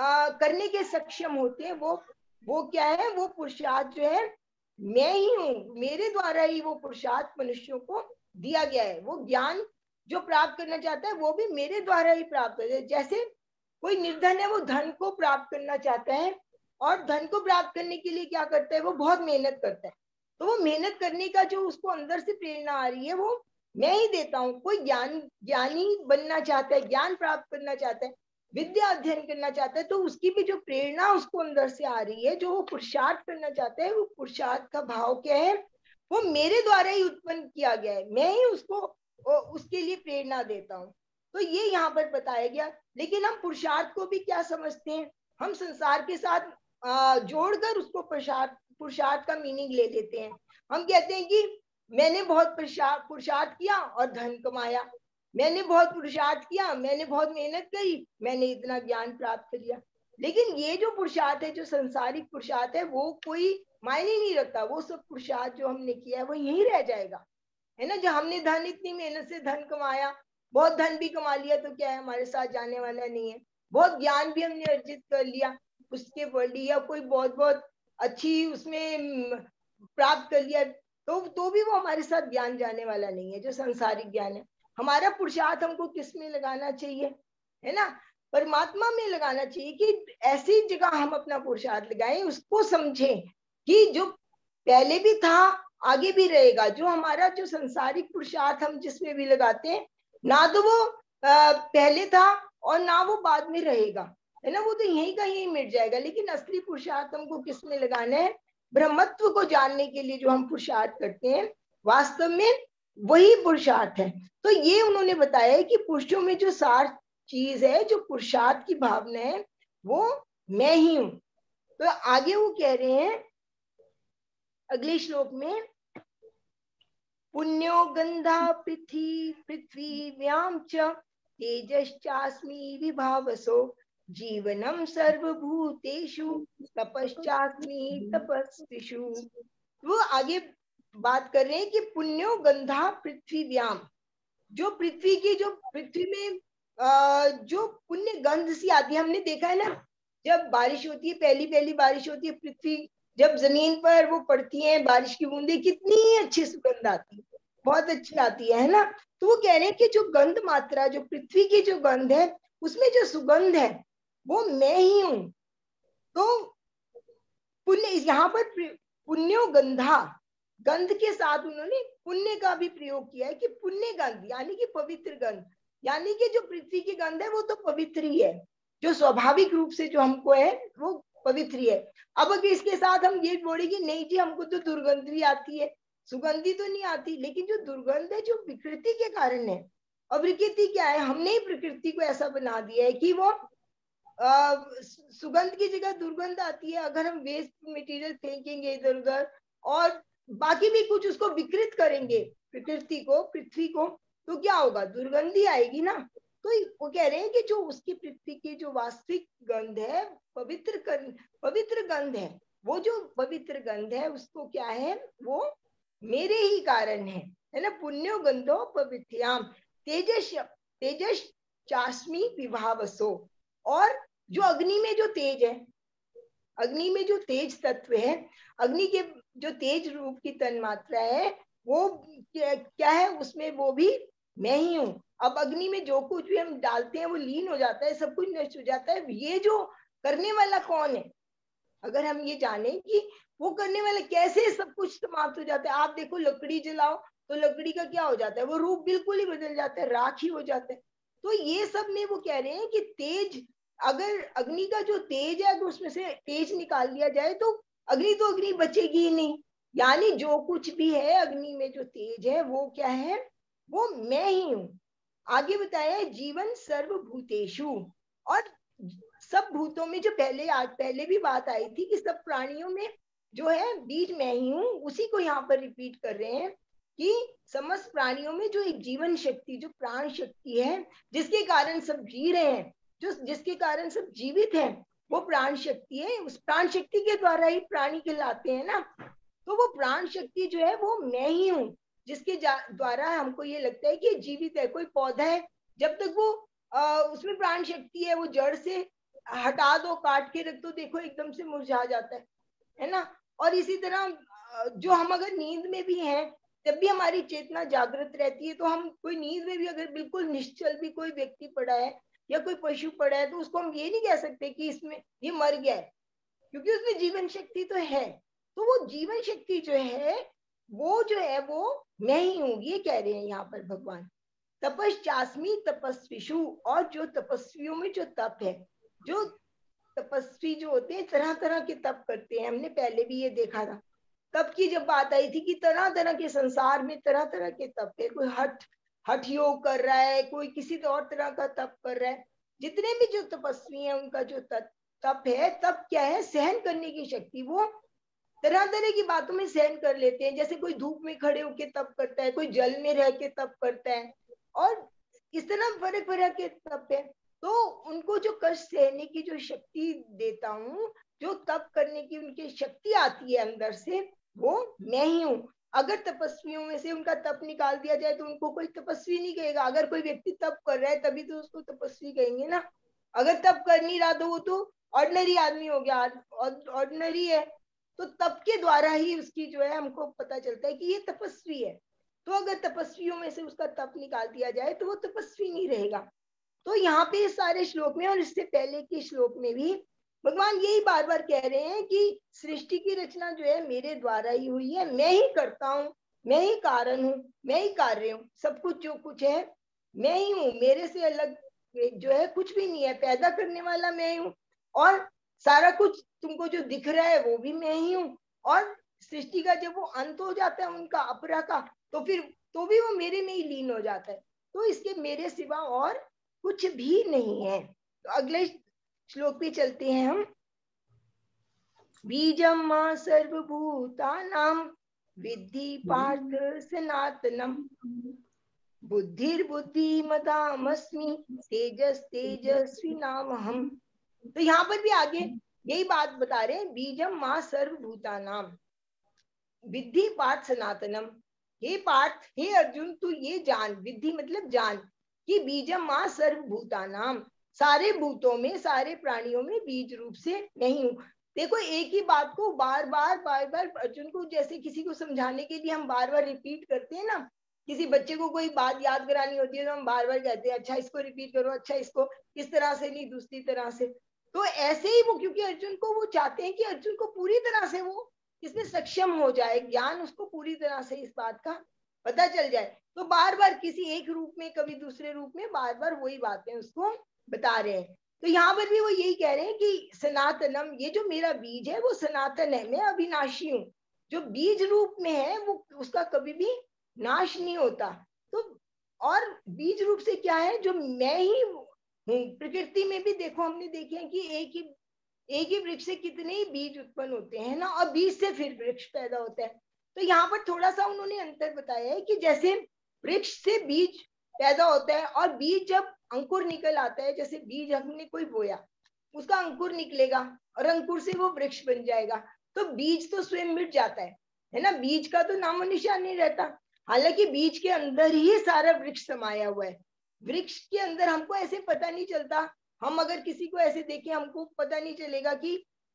करने के सक्षम होते हैं, वो क्या है, वो पुरुषार्थ जो है मैं ही हूँ, मेरे द्वारा ही वो पुरुषार्थ मनुष्यों को दिया गया है। वो ज्ञान जो प्राप्त करना चाहता है वो भी मेरे द्वारा ही प्राप्त होता है। जैसे कोई निर्धन है, वो धन को प्राप्त करना चाहता है और धन को प्राप्त करने के लिए क्या करता है, वो बहुत मेहनत करता है। तो वो मेहनत करने का जो उसको अंदर से प्रेरणा आ रही है वो मैं ही देता हूँ। कोई ज्ञानी बनना चाहता है, ज्ञान प्राप्त करना चाहता है, विद्या अध्ययन करना चाहता है, तो उसकी भी जो प्रेरणा उसको अंदर से आ रही है, जो वो पुरुषार्थ करना चाहता है, वो पुरुषार्थ का भाव क्या है, वो मेरे द्वारा ही उत्पन्न किया गया है, मैं ही उसको उसके लिए प्रेरणा देता हूँ। तो ये यहाँ पर बताया गया। लेकिन हम पुरुषार्थ को भी क्या समझते हैं, हम संसार के साथ जोड़कर उसको पुरुषार्थ का मीनिंग ले लेते हैं। हम कहते हैं कि मैंने बहुत पुरुषार्थ किया और धन कमाया, मैंने बहुत पुरुषार्थ किया, मैंने बहुत मेहनत करी, मैंने इतना ज्ञान प्राप्त कर लिया। लेकिन ये जो पुरुषार्थ है, जो संसारिक पुरुषार्थ है, वो कोई मायने नहीं रखता। वो सब पुरुषार्थ जो हमने किया है वो यहीं रह जाएगा, है ना। जो हमने धन, इतनी मेहनत से धन कमाया, बहुत धन भी कमा लिया, तो क्या है, हमारे साथ जाने वाला नहीं है। बहुत ज्ञान भी हमने अर्जित कर लिया, उसके पढ़ लिया, कोई बहुत अच्छी उसमें प्राप्त कर लिया, तो भी वो हमारे साथ ज्ञान जाने वाला नहीं है, जो संसारिक ज्ञान है। हमारा पुरुषार्थ हमको किस में लगाना चाहिए, है ना, परमात्मा में लगाना चाहिए। कि ऐसी जगह हम अपना पुरुषार्थ लगाएं, उसको समझें कि जो पहले भी था, आगे भी रहेगा। जो हमारा जो संसारिक पुरुषार्थ हम जिसमें भी लगाते हैं, ना तो वो पहले था और ना वो बाद में रहेगा, है ना, वो तो यहीं का यहीं मिट जाएगा। लेकिन असली पुरुषार्थ हमको किस में लगाना है? ब्रह्मत्व को जानने के लिए जो हम पुरुषार्थ करते हैं, वास्तव में वही पुरुषार्थ है। तो ये उन्होंने बताया है कि पुरुषों में जो सार चीज है, जो पुरुषार्थ की भावना है, वो मैं ही हूं। तो आगे वो कह रहे हैं अगले श्लोक में, पुण्यो गंधा पृथ्वीव्याम च तेजश्चास्मि विभावसो जीवनम सर्वभूतेषु तपश्चास्मि तपस्विषु। वो आगे बात कर रहे हैं कि पुण्यो गंधा पृथ्वीव्याम, जो पृथ्वी की, जो पृथ्वी में जो पुण्य गंध सी आती है। हमने देखा है ना, जब बारिश होती है, पहली पहली बारिश होती है, पृथ्वी जब जमीन पर वो पड़ती है, बारिश की बूंदें, कितनी अच्छी सुगंध आती है, बहुत अच्छी आती है ना। तो वो कह रहे हैं कि जो गंध मात्रा, जो पृथ्वी की जो गंध है, उसमें जो सुगंध है वो मैं ही हूं। तो पुण्य, यहाँ पर पुण्यो गंधा, गंध के साथ उन्होंने पुण्य का भी प्रयोग किया है कि पुण्य गंध यानी कि पवित्र गंध, यानी कि जो पृथ्वी की गंध है वो तो पवित्र ही है, जो स्वाभाविक रूप से जो हमको है वो पवित्र ही है। अब अगर इसके साथ हम ये बोलेंगे नहीं जी हमको तो दुर्गंध भी आती है, सुगंधी तो नहीं आती, लेकिन जो दुर्गंध है जो विकृति के कारण है। और विकृति क्या है? हमने ही प्रकृति को ऐसा बना दिया है कि वो सुगंध की जगह दुर्गंध आती है। अगर हम वेस्ट मटेरियल फेंकेंगे इधर उधर और बाकी भी कुछ उसको विकृत करेंगे, प्रकृति को, पृथ्वी को, तो क्या होगा? दुर्गंधी आएगी ना। तो वो कह रहे हैं कि जो उसकी पृथ्वी की जो वास्तविक गंध है, पवित्र गंध है, वो जो पवित्र गंध है उसको क्या है? वो मेरे ही कारण है ना। पुण्यो गंधो पवित्र्याम तेजस चास्मी विभावसो। और जो अग्नि में जो तेज है, अग्नि में जो तेज तत्व है, अग्नि के जो तेज रूप की तन्मात्रा है, वो क्या है? उसमें वो भी मैं ही हूँ। अब अग्नि में जो कुछ भी हम डालते हैं वो लीन हो जाता है, सब कुछ नष्ट हो जाता है। ये जो करने वाला कौन है? अगर हम ये जाने कि वो करने वाला कैसे सब कुछ समाप्त हो जाता है। आप देखो, लकड़ी जलाओ तो लकड़ी का क्या हो जाता है? वो रूप बिल्कुल ही बदल जाता है, राख ही हो जाता है। तो ये सब में वो कह रहे हैं कि तेज, अगर अग्नि का जो तेज है, अगर उसमें से तेज निकाल दिया जाए तो अग्नि तो अग्नि बचेगी ही नहीं। यानी जो कुछ भी है अग्नि में जो तेज है वो क्या है? वो मैं ही हूँ। आगे बताया जीवन सर्वभूतेषु, और सब भूतों में, जो पहले भी बात आई थी कि सब प्राणियों में जो है बीज मैं ही हूँ, उसी को यहाँ पर रिपीट कर रहे हैं कि समस्त प्राणियों में जो एक जीवन शक्ति, जो प्राण शक्ति है, जिसके कारण सब जी रहे हैं, जो जिसके कारण सब जीवित हैं, वो प्राण शक्ति है। उस प्राण शक्ति के द्वारा ही प्राणी कहलाते हैं ना। तो वो प्राण शक्ति जो है वो मैं ही हूँ, जिसके द्वारा हमको ये लगता है कि जीवित है। कोई पौधा है, जब तक वो उसमें प्राण शक्ति है, वो जड़ से हटा दो, काट के रख दो, देखो एकदम से मुरझा जाता है ना। और इसी तरह जो हम अगर नींद में भी हैं, जब भी हमारी चेतना जागृत रहती है, तो हम कोई नींद में भी अगर बिल्कुल निश्चल भी कोई व्यक्ति पड़ा है या कोई पशु पड़ा है, तो उसको हम ये नहीं कह सकते कि इसमें ये मर गया है, क्योंकि उसमें जीवन शक्ति तो है। तो वो जीवन शक्ति जो है वो मैं ही हूँ, ये कह रहे हैं यहाँ पर भगवान। तपश्चास्मि तपस्विषु, और जो तपस्वियों में जो तप है, जो तपस्वी जो होते हैं तरह तरह के तप करते हैं। हमने पहले भी ये देखा था, तप की जब बात आई थी कि तरह तरह के संसार में तरह तरह के तप है। कोई हठ योग कर रहा है, कोई किसी और तरह का तप कर रहा है। जितने भी जो तपस्वी हैं उनका जो तप है, तप क्या है? सहन करने की शक्ति। वो तरह तरह की बातों में सहन कर लेते हैं। जैसे कोई धूप में खड़े होकर तप करता है, कोई जल में रह के तप करता है, और इस तरह फर्क फर्क के तप है। तो उनको जो कष्ट सहने की जो शक्ति देता हूँ, जो तप करने की उनकी शक्ति आती है अंदर से, वो मैं ही हूँ। अगर तपस्वियों में से उनका तप निकाल दिया जाए तो उनको कोई तपस्वी नहीं कहेगा। अगर कोई व्यक्ति तप कर रहा है तभी तो उसको तपस्वी कहेंगे ना। अगर तप कर नहीं रहा तो वो तो ऑर्डिनरी आदमी हो गया, ऑर्डिनरी है। तो तप के द्वारा ही उसकी जो है हमको पता चलता है कि ये तपस्वी है। तो अगर तपस्वियों में से उसका तप निकाल दिया जाए तो वो तपस्वी नहीं रहेगा। तो यहाँ पे इस सारे श्लोक में और इससे पहले के श्लोक में भी भगवान यही बार बार कह रहे हैं कि सृष्टि की रचना जो है मेरे द्वारा ही हुई है, मैं ही करता हूँ, मैं ही कारण हूँ, मैं ही कार्य हूँ, सब कुछ जो कुछ है मैं ही हूँ, मेरे से अलग जो है कुछ भी नहीं है, पैदा करने वाला मैं ही हूँ, और सारा कुछ तुमको जो दिख रहा है वो भी मैं ही हूँ। और सृष्टि का जब वो अंत हो जाता है उनका अपरा का, तो फिर तो भी वो मेरे में ही लीन हो जाता है। तो इसके मेरे सिवा और कुछ भी नहीं है। तो अगले श्लोक पे चलते हैं हम। बीजम मां सर्वभूतानां विद्धि पार्थ सनातनम बुद्धिर्बुद्धिमतामस्मि तेजस तेजस्वी नाम हम। तो यहाँ पर भी आगे यही बात बता रहे हैं, बीजम मां सर्वभूतानां विद्धि पार्थ सनातनम। हे पार्थ, हे अर्जुन, तू ये जान, विद्धि मतलब जान, कि बीजम मां सर्वभूतानाम, सारे भूतों में, सारे प्राणियों में बीज रूप से नहीं हूं। देखो एक ही बात को बार बार अर्जुन को, जैसे किसी को समझाने के लिए हम बार बार रिपीट करते हैं ना, किसी बच्चे को कोई बात याद करानी होती है तो हम बार बार कहते हैं अच्छा इसको रिपीट करो, अच्छा इसको इस तरह से नहीं दूसरी तरह से। तो ऐसे ही वो, क्योंकि अर्जुन को वो चाहते हैं कि अर्जुन को पूरी तरह से वो इसमें सक्षम हो जाए, ज्ञान उसको पूरी तरह से इस बात का पता चल जाए। तो बार बार किसी एक रूप में, कभी दूसरे रूप में, बार बार वही बातें उसको बता रहे हैं। तो यहाँ पर भी वो यही कह रहे हैं कि सनातनम, ये जो मेरा बीज है वो सनातन है, मैं अविनाशी हूँ। जो बीज रूप में है वो उसका कभी भी नाश नहीं होता। तो और बीज रूप से क्या है, जो मैं ही हूँ। प्रकृति में भी देखो, हमने देखे हैं कि एक ही वृक्ष से कितने ही बीज उत्पन्न होते हैं ना, और बीज से फिर वृक्ष पैदा होता है। तो यहाँ पर थोड़ा सा उन्होंने अंतर बताया है कि जैसे वृक्ष से बीज पैदा होता है, और बीज जब अंकुर निकल आता है, जैसे बीज हमने कोई बोया, उसका अंकुर निकलेगा और अंकुर से वो वृक्ष बन जाएगा। तो बीज तो स्वयं मिट जाता है ना, बीज का तो नामो निशान नहीं रहता। हालांकि बीज के अंदर ही सारा वृक्ष समाया हुआ है। वृक्ष के अंदर हमको ऐसे पता नहीं चलता, हम अगर किसी को ऐसे देखें हमको पता नहीं चलेगा कि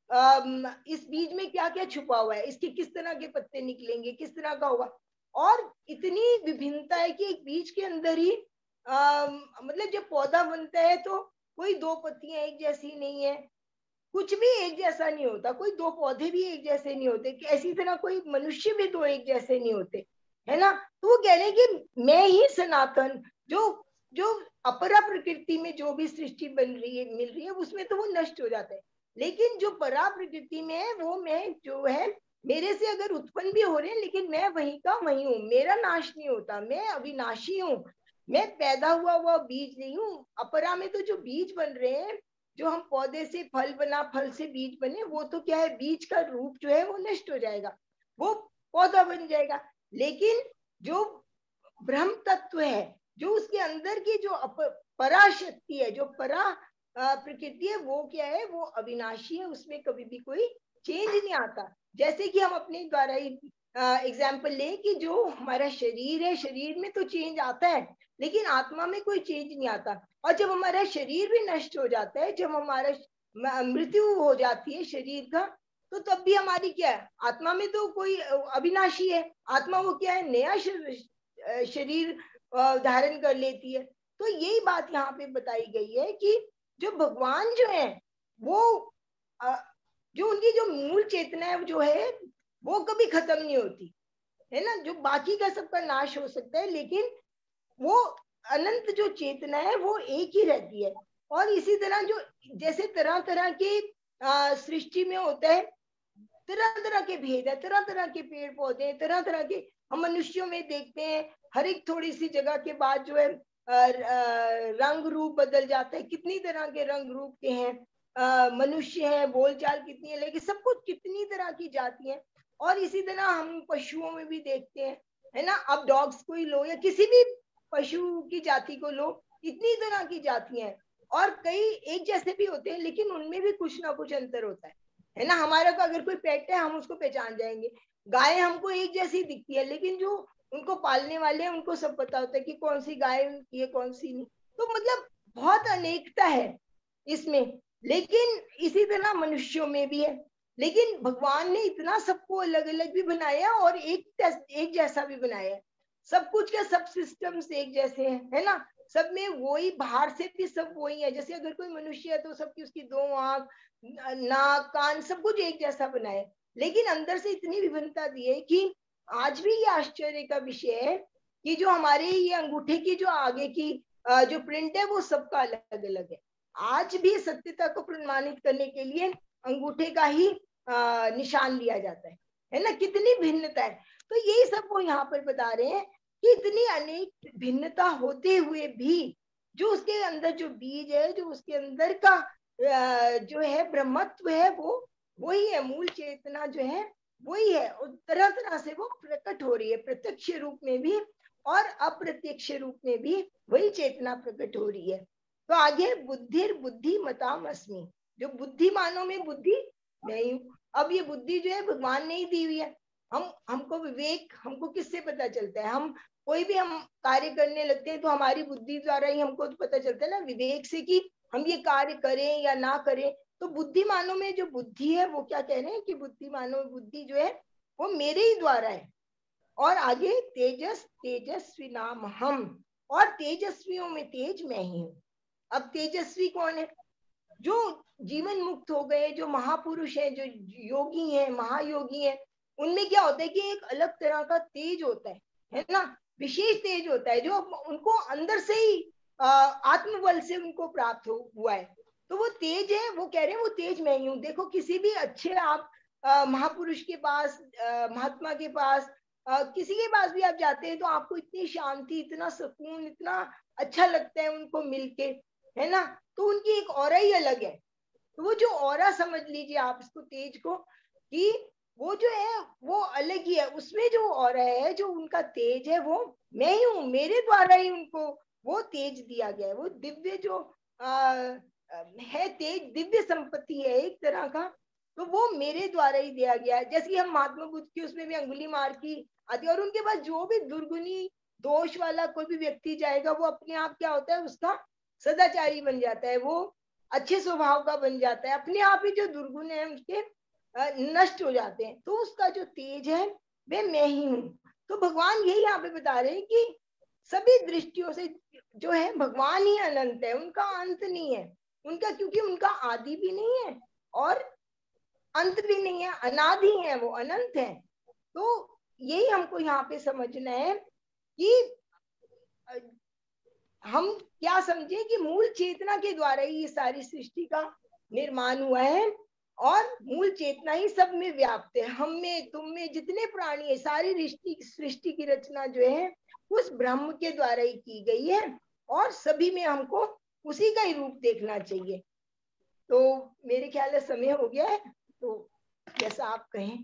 इस बीज में क्या क्या छुपा हुआ है, इसके किस तरह के पत्ते निकलेंगे, किस तरह का होगा। और इतनी विभिन्नता है कि एक बीज के अंदर ही मतलब जब पौधा बनता है तो कोई दो पत्तियां एक जैसी नहीं है, कुछ भी एक जैसा नहीं होता, कोई दो पौधे भी एक जैसे नहीं होते, कि ऐसी तरह कोई मनुष्य भी दो एक जैसे नहीं होते, है ना। तो वो कह रहे हैं कि मैं ही सनातन, जो जो अपरा प्रकृति में जो भी सृष्टि बन रही है, मिल रही है, उसमें तो वो नष्ट हो जाता है। लेकिन जो परा प्रकृति में है वो मैं जो है, मेरे से अगर उत्पन्न भी हो रहे हैं लेकिन मैं वहीं का वहीं हूँ, मेरा नाश नहीं होता, मैं अविनाशी हूँ, मैं पैदा हुआ बीज नहीं हूँ। अपरा में तो जो बीज बन रहे हैं, जो हम पौधे से फल बना, फल से बीज बने, वो तो क्या है, बीज का रूप जो है वो नष्ट हो जाएगा, वो पौधा बन जाएगा। लेकिन जो ब्रह्म तत्व है, जो उसके अंदर की जो पराशक्ति है, जो परा प्रकृति है, वो क्या है, वो अविनाशी है, उसमें कभी भी कोई चेंज नहीं आता। जैसे कि हम अपने द्वारा ही एग्जाम्पल लें कि जो हमारा शरीर है, शरीर में तो चेंज आता है लेकिन आत्मा में कोई चेंज नहीं आता। और जब हमारा शरीर भी नष्ट हो जाता है, जब हमारा मृत्यु हो जाती है शरीर का, तो तब भी हमारी क्या है, आत्मा में तो कोई अविनाशी है, आत्मा वो क्या है, नया शरीर धारण कर लेती है। तो यही बात यहाँ पे बताई गई है कि जो भगवान जो है वो जो उनकी जो मूल चेतना है जो है वो कभी खत्म नहीं होती, है ना। जो बाकी का सबका नाश हो सकता है लेकिन वो अनंत जो चेतना है वो एक ही रहती है। और इसी तरह जो जैसे तरह तरह के सृष्टि में होता है, तरह तरह के भेद है, तरह तरह के पेड़ पौधे, तरह तरह के हम मनुष्यों में देखते हैं, हर एक थोड़ी सी जगह के बाद जो है रंग रूप बदल जाता है, कितनी तरह के रंग रूप के हैं, मनुष्य है, बोलचाल कितनी है, लेकिन सब कुछ कितनी तरह की जाती है। और इसी तरह हम पशुओं में भी देखते हैं, है ना। अब डॉग्स को ही लो या किसी भी पशु की जाति को लो, इतनी तरह की जातियां हैं, और कई एक जैसे भी होते हैं लेकिन उनमें भी कुछ ना कुछ अंतर होता है ना। हमारा तो अगर कोई पेट है हम उसको पहचान जाएंगे, गाय हमको एक जैसी दिखती है लेकिन जो उनको पालने वाले हैं उनको सब पता होता है कि कौन सी गाय उनकी है कौन सी नहीं। तो मतलब बहुत अनेकता है इसमें, लेकिन इसी तरह मनुष्यों में भी है। लेकिन भगवान ने इतना सबको अलग अलग भी बनाया और एक जैसा भी बनाया है, सब कुछ के सब सिस्टम्स एक जैसे हैं, है ना। सब में वही, बाहर से भी सब वही है। जैसे अगर कोई मनुष्य है तो सबकी उसकी 2 आंख, नाक, कान सब कुछ एक जैसा बना है, लेकिन अंदर से इतनी विभिन्नता दी है कि आज भी ये आश्चर्य का विषय है कि जो हमारे ये अंगूठे की जो आगे की जो प्रिंट है वो सबका अलग अलग है। आज भी सत्यता को प्रमाणित करने के लिए अंगूठे का ही निशान लिया जाता है ना, कितनी भिन्नता है। तो यही सब वो यहाँ पर बता रहे हैं कि इतनी अनेक भिन्नता होते हुए भी जो उसके अंदर जो बीज है, जो उसके अंदर का जो है ब्रह्मत्व है, वो वही है, मूल चेतना जो है वही है, और तरह तरह से वो प्रकट हो रही है, प्रत्यक्ष रूप में भी और अप्रत्यक्ष रूप में भी वही चेतना प्रकट हो रही है। तो आगे बुद्धिर बुद्धि मताम अस्मि, जो बुद्धिमानों में बुद्धि मैं हूं। अब ये बुद्धि जो है भगवान ने ही दी हुई है। हमको विवेक हमको किससे पता चलता है? हम कोई भी हम कार्य करने लगते हैं तो हमारी बुद्धि द्वारा ही हमको तो पता चलता है ना, विवेक से, कि हम ये कार्य करें या ना करें। तो बुद्धिमानों में जो बुद्धि है वो क्या कह रहे हैं कि बुद्धिमानों में बुद्धि जो है वो मेरे ही द्वारा है। और आगे तेजस तेजस्वी नाम हम, और तेजस्वियों में तेज मैं ही हूँ। अब तेजस्वी कौन है? जो जीवन मुक्त हो गए, जो महापुरुष है, जो योगी है, महायोगी है, उनमें क्या होता है कि एक अलग तरह का तेज होता है ना, विशेष तेज होता है जो उनको अंदर से ही आत्मबल से उनको प्राप्त हुआ है। तो वो तेज है, वो कह रहे हैं वो तेज मैं ही हूँ। देखो किसी भी अच्छे आप महापुरुष के पास, महात्मा के पास, किसी के पास भी आप जाते हैं तो आपको इतनी शांति, इतना सुकून, इतना अच्छा लगता है उनको मिलके, है ना। तो उनकी एक ऑरा ही अलग है। तो वो जो ऑरा समझ लीजिए आप इसको, तेज को, कि वो जो है वो अलग ही है। उसमें जो ऑरा है, जो उनका तेज है, वो मैं ही हूँ, मेरे द्वारा ही उनको वो तेज दिया गया है। वो दिव्य जो है तेज, दिव्य संपत्ति है एक तरह का, तो वो मेरे द्वारा ही दिया गया है। जैसे हम महात्मा बुद्ध की उसमें भी अंगुली मार की आदि, और उनके पास जो भी दुर्गुणी दोष वाला कोई भी व्यक्ति जाएगा, वो अपने आप क्या होता है, उसका सदाचारी बन जाता है, वो अच्छे स्वभाव का बन जाता है, अपने आप ही जो दुर्गुण है उसके नष्ट हो जाते हैं। तो उसका जो तेज है वे मैं ही हूँ। तो भगवान यही यहाँ पे बता रहे हैं कि सभी दृष्टियों से जो है भगवान ही अनंत है, उनका अंत नहीं है उनका, क्योंकि उनका आदि भी नहीं है और अंत भी नहीं है, अनादि है, वो अनंत है। तो यही हमको यहाँ पे समझना है कि हम क्या समझे कि मूल चेतना के द्वारा ही ये सारी सृष्टि का निर्माण हुआ है, और मूल चेतना ही सब में व्याप्त है। हम में, तुम में, जितने प्राणी है, सारी सृष्टि की रचना जो है उस ब्रह्म के द्वारा ही की गई है, और सभी में हमको उसी का ही रूप देखना चाहिए। तो मेरे ख्याल से समय हो गया है, तो जैसा आप कहें।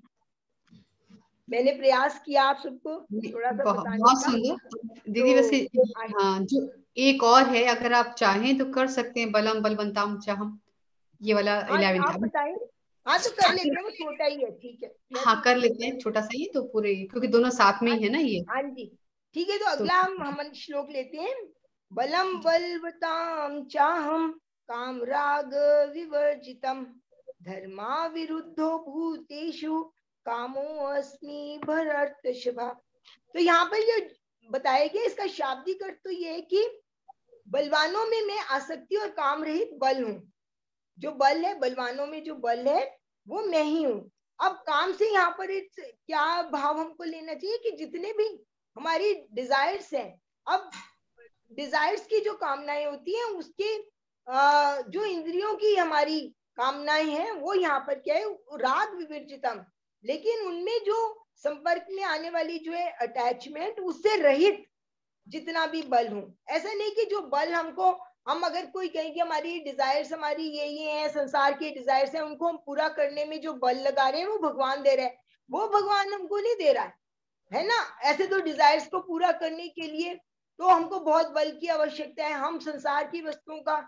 मैंने प्रयास किया आप सबको थोड़ा सा बताने बहुत का। सुंदर दीदी। वैसे हाँ, जो एक और है, अगर आप चाहें तो कर सकते हैं, बलम बलवंताम चाहम, ये वाला 11 आप बताएं। हाँ तो कर लेते हैं, वो छोटा ही है, ठीक है। हाँ कर लेते हैं, छोटा सा ही तो पूरे, क्योंकि दोनों साथ में ही है ना ये। हाँ जी ठीक है। तो अगला हम श्लोक लेते हैं। बलम बलवताम चाहम काम राग विवर्जितम धर्मा विरुद्धो भूतेषु कामो अस्मि भरतर्षभा। तो यहाँ पर जो बताया गया इसका शाब्दिक अर्थ तो ये है कि बलवानों में मैं आसक्ति और काम रहित बल हूँ। जो बल है, बलवानों में जो बल है वो मैं ही हूँ। अब काम से यहाँ पर क्या भाव हमको लेना चाहिए कि जितने भी हमारी डिजायर्स हैं, अब डिजायर्स की जो कामनाएं होती हैं, उसके जो इंद्रियों की हमारी कामनाएं हैं, वो यहाँ पर क्या है, राग विवर्जितम, लेकिन उनमें जो संपर्क में आने वाली जो है अटैचमेंट, उससे रहित जितना भी बल हूं। ऐसा नहीं कि जो बल हमको, हम अगर कोई कहें कि हमारी डिजायर्स, हमारी ये है, संसार की डिजायर्स हैं, उनको हम पूरा करने में जो बल लगा रहे हैं वो भगवान दे रहे हैं, वो भगवान हमको नहीं दे रहा है ना। ऐसे तो डिजायर्स को पूरा करने के लिए तो हमको बहुत बल की आवश्यकता है। हम संसार की वस्तुओं का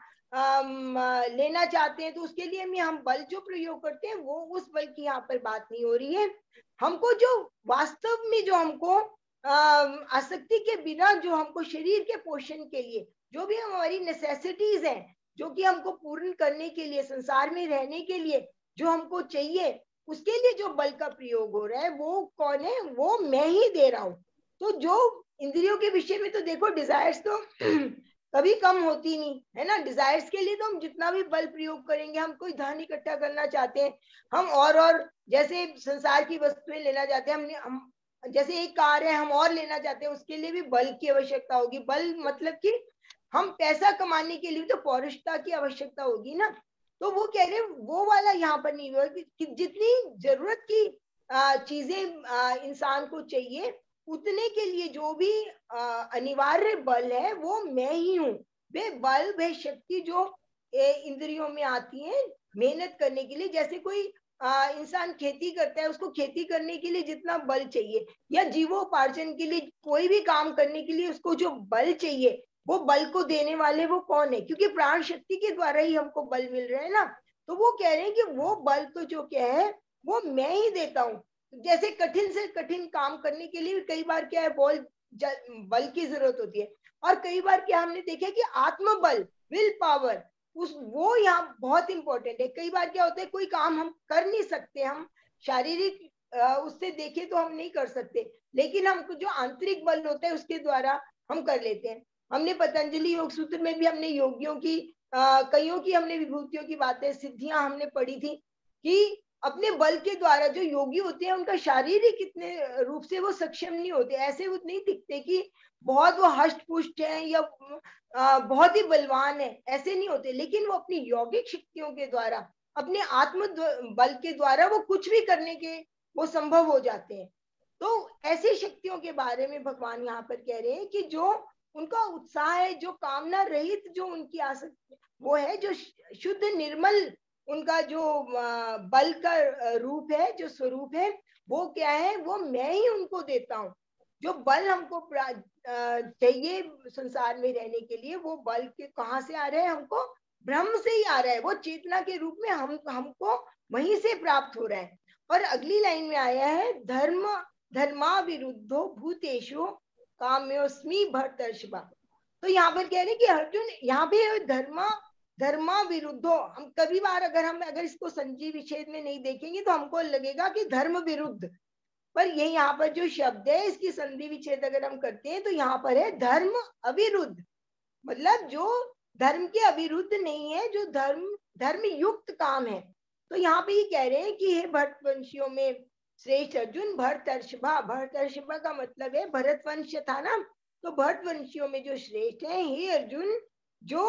लेना चाहते हैं, तो उसके लिए हम बल जो प्रयोग करते हैं, वो उस बल की यहाँ पर बात नहीं हो रही है। हमको जो वास्तव में जो हमको आसक्ति के बिना जो हमको शरीर के पोषण के लिए जो भी हमारी नेसेसिटीज हैं, जो कि हमको पूर्ण करने के लिए, संसार में रहने के लिए जो हमको चाहिए, उसके लिए जो बल का प्रयोग हो रहा है, वो कौन है? वो मैं ही दे रहा हूँ। तो जो इंद्रियों के विषय में तो देखो, डिजायर्स तो कभी कम होती नहीं है ना। डिजायर्स के लिए तो हम जितना भी बल प्रयोग करेंगे, हम कोई धन इकट्ठा करना चाहते हैं, हम और जैसे संसार की वस्तुएं लेना चाहते हैं, हम जैसे एक कार है हम और लेना चाहते हैं, उसके लिए भी बल की आवश्यकता होगी। बल मतलब कि हम पैसा कमाने के लिए तो पौरुषता की आवश्यकता होगी ना। तो वो कह रहे वो वाला यहाँ पर नहीं हुआ कि जितनी जरूरत की चीजें इंसान को चाहिए, उतने के लिए जो भी अनिवार्य बल है वो मैं ही हूँ। वे बल वे शक्ति जो इंद्रियों में आती है मेहनत करने के लिए, जैसे कोई इंसान खेती करता है, उसको खेती करने के लिए जितना बल चाहिए, या जीवोपार्जन के लिए कोई भी काम करने के लिए उसको जो बल चाहिए, वो बल को देने वाले वो कौन है? क्योंकि प्राण शक्ति के द्वारा ही हमको बल मिल रहा है ना। तो वो कह रहे हैं कि वो बल तो जो क्या है वो मैं ही देता हूँ। जैसे कठिन से कठिन काम करने के लिए कई बार क्या है बल की जरूरत होती है, और कई बार क्या हमने देखा कि आत्मबल, विल पावर, वो यहाँ बहुत इंपॉर्टेंट है। कई बार क्या होता है कोई काम हम कर नहीं सकते, हम शारीरिक उससे देखें तो हम नहीं कर सकते, लेकिन हमको जो आंतरिक बल होता है उसके द्वारा हम कर लेते हैं। हमने पतंजलि योग सूत्र में भी हमने योगियों की कईयों की हमने विभूतियों की बातें, सिद्धियां हमने पढ़ी थी कि अपने बल के द्वारा जो योगी होते हैं उनका शारीरिक इतने रूप से वो सक्षम नहीं होते, ऐसे वो नहीं दिखते कि बहुत वो हष्ट पुष्ट है या बहुत ही बलवान है, ऐसे नहीं होते, लेकिन वो अपनी यौगिक शक्तियों के द्वारा, अपने आत्म बल के द्वारा वो कुछ भी करने के वो संभव हो जाते हैं। तो ऐसी शक्तियों के बारे में भगवान यहाँ पर कह रहे हैं कि जो उनका उत्साह है, जो कामना रहित जो उनकी आसक्ति वो है, जो शुद्ध निर्मल उनका जो बल का रूप है, जो स्वरूप है, वो क्या है, वो मैं ही उनको देता हूँ। जो बल हमको चाहिए संसार में रहने के लिए, वो बल के कहाँ से आ रहे हैं? हमको ब्रह्म से ही आ रहा है, वो चेतना के रूप में हमको वहीं से प्राप्त हो रहा है। और अगली लाइन में आया है धर्मा विरुद्धो भूतेषु काम्योस्मि भरतर्षभा। तो यहाँ पर कह रहे हैं कि अर्जुन यहाँ पे धर्मा विरुद्धो, हम कभी बार अगर इसको संजी विच्छेद में नहीं देखेंगे तो हमको लगेगा कि धर्म विरुद्ध, पर ये यहाँ पर जो शब्द है इसकी संधि विच्छेद अगर हम करते हैं तो यहाँ पर है धर्म अविरुद्ध, मतलब जो धर्म के अविरुद्ध नहीं है, जो धर्म युक्त काम है। तो यहाँ पे ये कह रहे हैं कि हे भरतवंशियों में श्रेष्ठ अर्जुन, भरतर्षभा का मतलब है भरतवंश था ना, तो भरतवंशियों में जो श्रेष्ठ है, हे अर्जुन, जो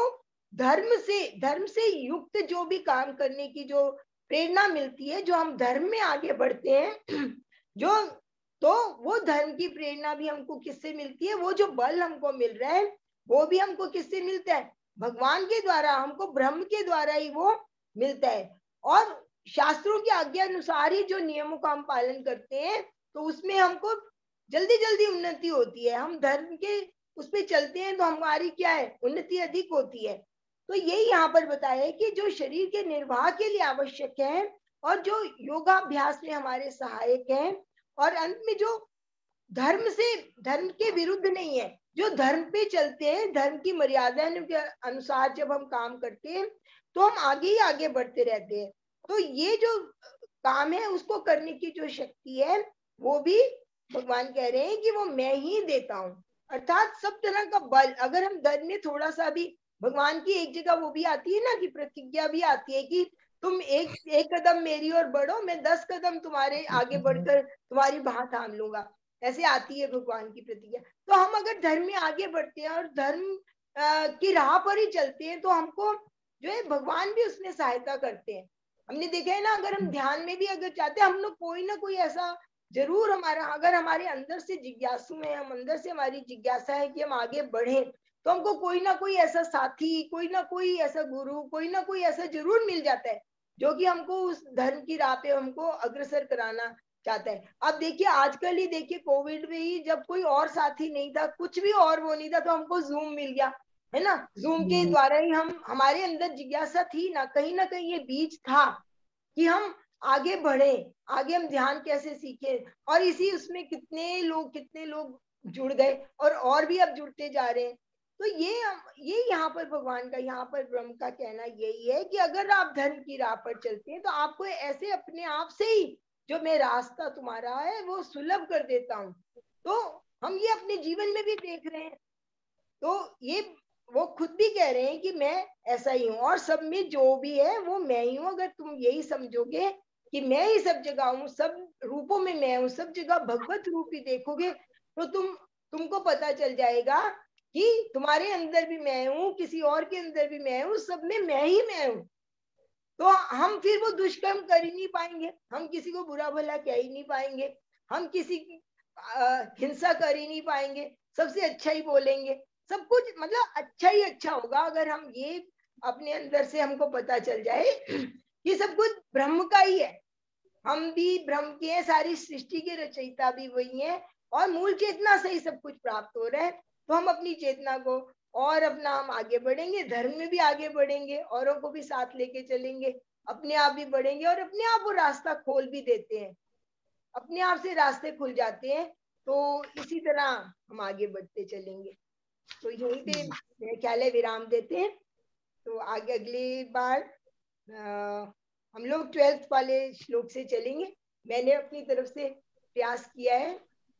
धर्म से युक्त जो भी काम करने की जो प्रेरणा मिलती है, जो हम धर्म में आगे बढ़ते हैं जो, तो वो धर्म की प्रेरणा भी हमको किससे मिलती है? वो जो बल हमको मिल रहा है वो भी हमको किससे मिलता है? भगवान के द्वारा, हमको ब्रह्म के द्वारा ही वो मिलता है। और शास्त्रों की आज्ञा अनुसार ही जो नियमों का हम पालन करते हैं तो उसमें हमको जल्दी जल्दी उन्नति होती है। हम धर्म के उस पर चलते हैं तो हमारी क्या है, उन्नति अधिक होती है। तो यही यहाँ पर बताया है कि जो शरीर के निर्वाह के लिए आवश्यक है और जो योगाभ्यास में हमारे सहायक है, और अंत में जो धर्म के विरुद्ध नहीं है, जो धर्म पे चलते हैं, धर्म की मर्यादा के अनुसार जब हम काम करते हैं तो हम आगे ही आगे बढ़ते रहते हैं। तो ये जो काम है उसको करने की जो शक्ति है वो भी भगवान कह रहे हैं कि वो मैं ही देता हूँ। अर्थात सब तरह का बल, अगर हम धर्म में थोड़ा सा भी, भगवान की एक जगह वो भी आती है ना कि प्रतिज्ञा भी आती है कि तुम एक कदम मेरी ओर बढ़ो, मैं 10 कदम तुम्हारे आगे बढ़कर तुम्हारी बाह थाम लूंगा, ऐसे आती है भगवान की प्रतिज्ञा। तो हम अगर धर्म में आगे बढ़ते हैं और धर्म की राह पर ही चलते हैं तो हमको जो है भगवान भी उसमें सहायता करते हैं। हमने देखा है ना, अगर हम ध्यान में भी अगर चाहते हैं, हम लोग कोई ना कोई ऐसा जरूर हमारा, अगर हमारे अंदर से जिज्ञासु है, हम अंदर से हमारी जिज्ञासा है कि हम आगे बढ़े, तो हमको कोई ना कोई ऐसा साथी, कोई ना कोई ऐसा गुरु, कोई ना कोई ऐसा जरूर मिल जाता है जो कि हमको उस धर्म की राह पे हमको अग्रसर कराना चाहता है। अब देखिए आजकल ही देखिए कोविड में ही जब कोई और साथी नहीं था, कुछ भी और वो नहीं था, तो हमको जूम मिल गया है ना। जूम के द्वारा ही हम, हमारे अंदर जिज्ञासा थी ना कहीं ये बीज था कि हम आगे बढ़े, आगे हम ध्यान कैसे सीखे, और इसी उसमें कितने लोग जुड़ गए और भी अब जुड़ते जा रहे हैं। तो ये यहाँ पर भगवान का, यहाँ पर ब्रह्म का कहना यही है कि अगर आप धर्म की राह पर चलते हैं तो आपको ऐसे अपने आप से ही जो मैं रास्ता तुम्हारा है वो सुलभ कर देता हूँ। तो हम ये अपने जीवन में भी देख रहे हैं। तो ये वो खुद भी कह रहे हैं कि मैं ऐसा ही हूँ और सब में जो भी है वो मैं ही हूँ। अगर तुम यही समझोगे कि मैं ही सब जगह हूँ, सब रूपों में मैं हूँ, सब जगह भगवत रूप ही देखोगे, तो तुमको पता चल जाएगा कि तुम्हारे अंदर भी मैं हूँ, किसी और के अंदर भी मैं हूँ, सब में मैं ही मैं हूँ। तो हम फिर वो दुष्कर्म कर ही नहीं पाएंगे, हम किसी को बुरा भला कह ही नहीं पाएंगे, हम किसी की हिंसा कर ही नहीं पाएंगे, सबसे अच्छा ही बोलेंगे, सब कुछ मतलब अच्छा ही अच्छा होगा। अगर हम ये अपने अंदर से हमको पता चल जाए कि सब कुछ ब्रह्म का ही है, हम भी ब्रह्म के हैं, सारी सृष्टि के रचयिता भी वही है और मूल चेतना से ही सब कुछ प्राप्त हो रहा है। तो हम अपनी चेतना को और अपना हम आगे बढ़ेंगे, धर्म में भी आगे बढ़ेंगे, औरों को भी साथ लेके चलेंगे, अपने आप भी बढ़ेंगे और अपने आप वो रास्ता खोल भी देते हैं, अपने आप से रास्ते खुल जाते हैं। तो इसी तरह हम आगे बढ़ते चलेंगे। तो यहीं पे मेरे ख्याल है विराम देते हैं। तो आगे अगली बार हम लोग 12th वाले श्लोक से चलेंगे। मैंने अपनी तरफ से प्रयास किया है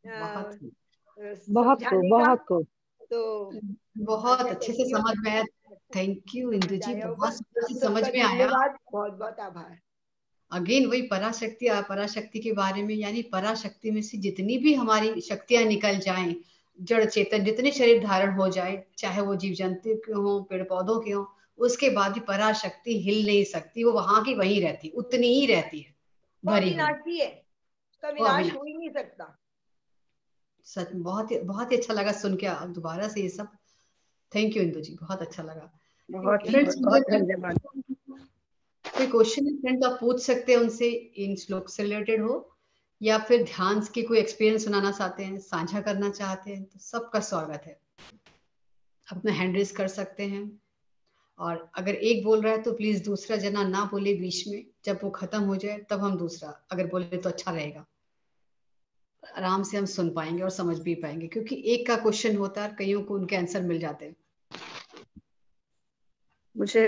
समझाने का, तो बहुत अच्छे से समझ में आया। थैंक यू इंदु जी, बहुत से समझ में आया। धन्यवाद, बहुत बहुत आभार। अगेन वही पराशक्ति, पराशक्ति के बारे में, यानी पराशक्ति में से जितनी भी हमारी शक्तियां निकल जाएं, जड़ चेतन जितने शरीर धारण हो जाए, चाहे वो जीव जंतु के हों, पेड़ पौधों के हों, उसके बाद भी पराशक्ति हिल नहीं सकती, वो वहां की वहीं रहती, उतनी ही रहती है, भरी हुई है, उसका विनाश हो ही नहीं सकता। सच बहुत ही अच्छा लगा सुन के दोबारा से ये सब। थैंक यू इंदु जी, बहुत अच्छा लगा। बहुत धन्यवाद। कोई क्वेश्चन है फ्रेंड, आप पूछ सकते हैं उनसे, इन श्लोक से रिलेटेड हो या फिर ध्यान की कोई एक्सपीरियंस सुनाना चाहते हैं, साझा करना चाहते हैं, तो सबका स्वागत है। अपना हैंड रेज कर सकते हैं और अगर एक बोल रहा है तो प्लीज दूसरा जना ना बोले बीच में, जब वो खत्म हो जाए तब हम दूसरा अगर बोले तो अच्छा रहेगा, आराम से हम सुन पाएंगे और समझ भी पाएंगे, क्योंकि एक का क्वेश्चन होता है, कईयों को उनके आंसर मिल जाते हैं। मुझे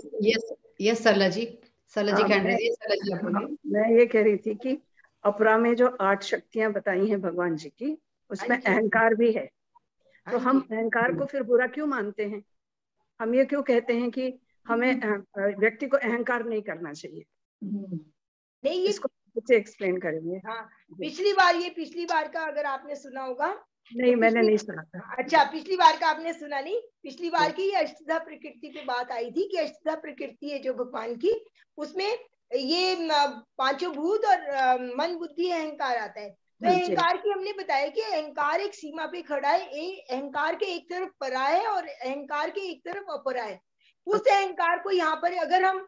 यस सरला जी, सरला जी कैंड रही है। सरला जी आप बोलिए। मैं ये कह रही थी कि अपरा में जो 8 शक्तियां बताई हैं भगवान जी की, उसमें अहंकार भी है। तो हम अहंकार को फिर बुरा क्यों मानते हैं? हम ये क्यों कहते हैं कि हमें व्यक्ति को अहंकार नहीं करना चाहिए? नहीं, इसको कुछ एक्सप्लेन करेंगे। हाँ, पिछली बार का अगर आपने सुना होगा। नहीं, मैंने नहीं सुना था। अच्छा, पिछली बार का आपने सुना नहीं? पिछली बार की अष्टधा प्रकृति पे बात आई थी कि अष्टधा प्रकृति है जो भगवान की, उसमें ये 5 भूत और मन बुद्धि अहंकार आता है। तो अहंकार की हमने बताया कि अहंकार एक सीमा पे खड़ा है, अहंकार के एक तरफ परा है और अहंकार के एक तरफ अपरा है। उस अहंकार को यहाँ पर अगर हम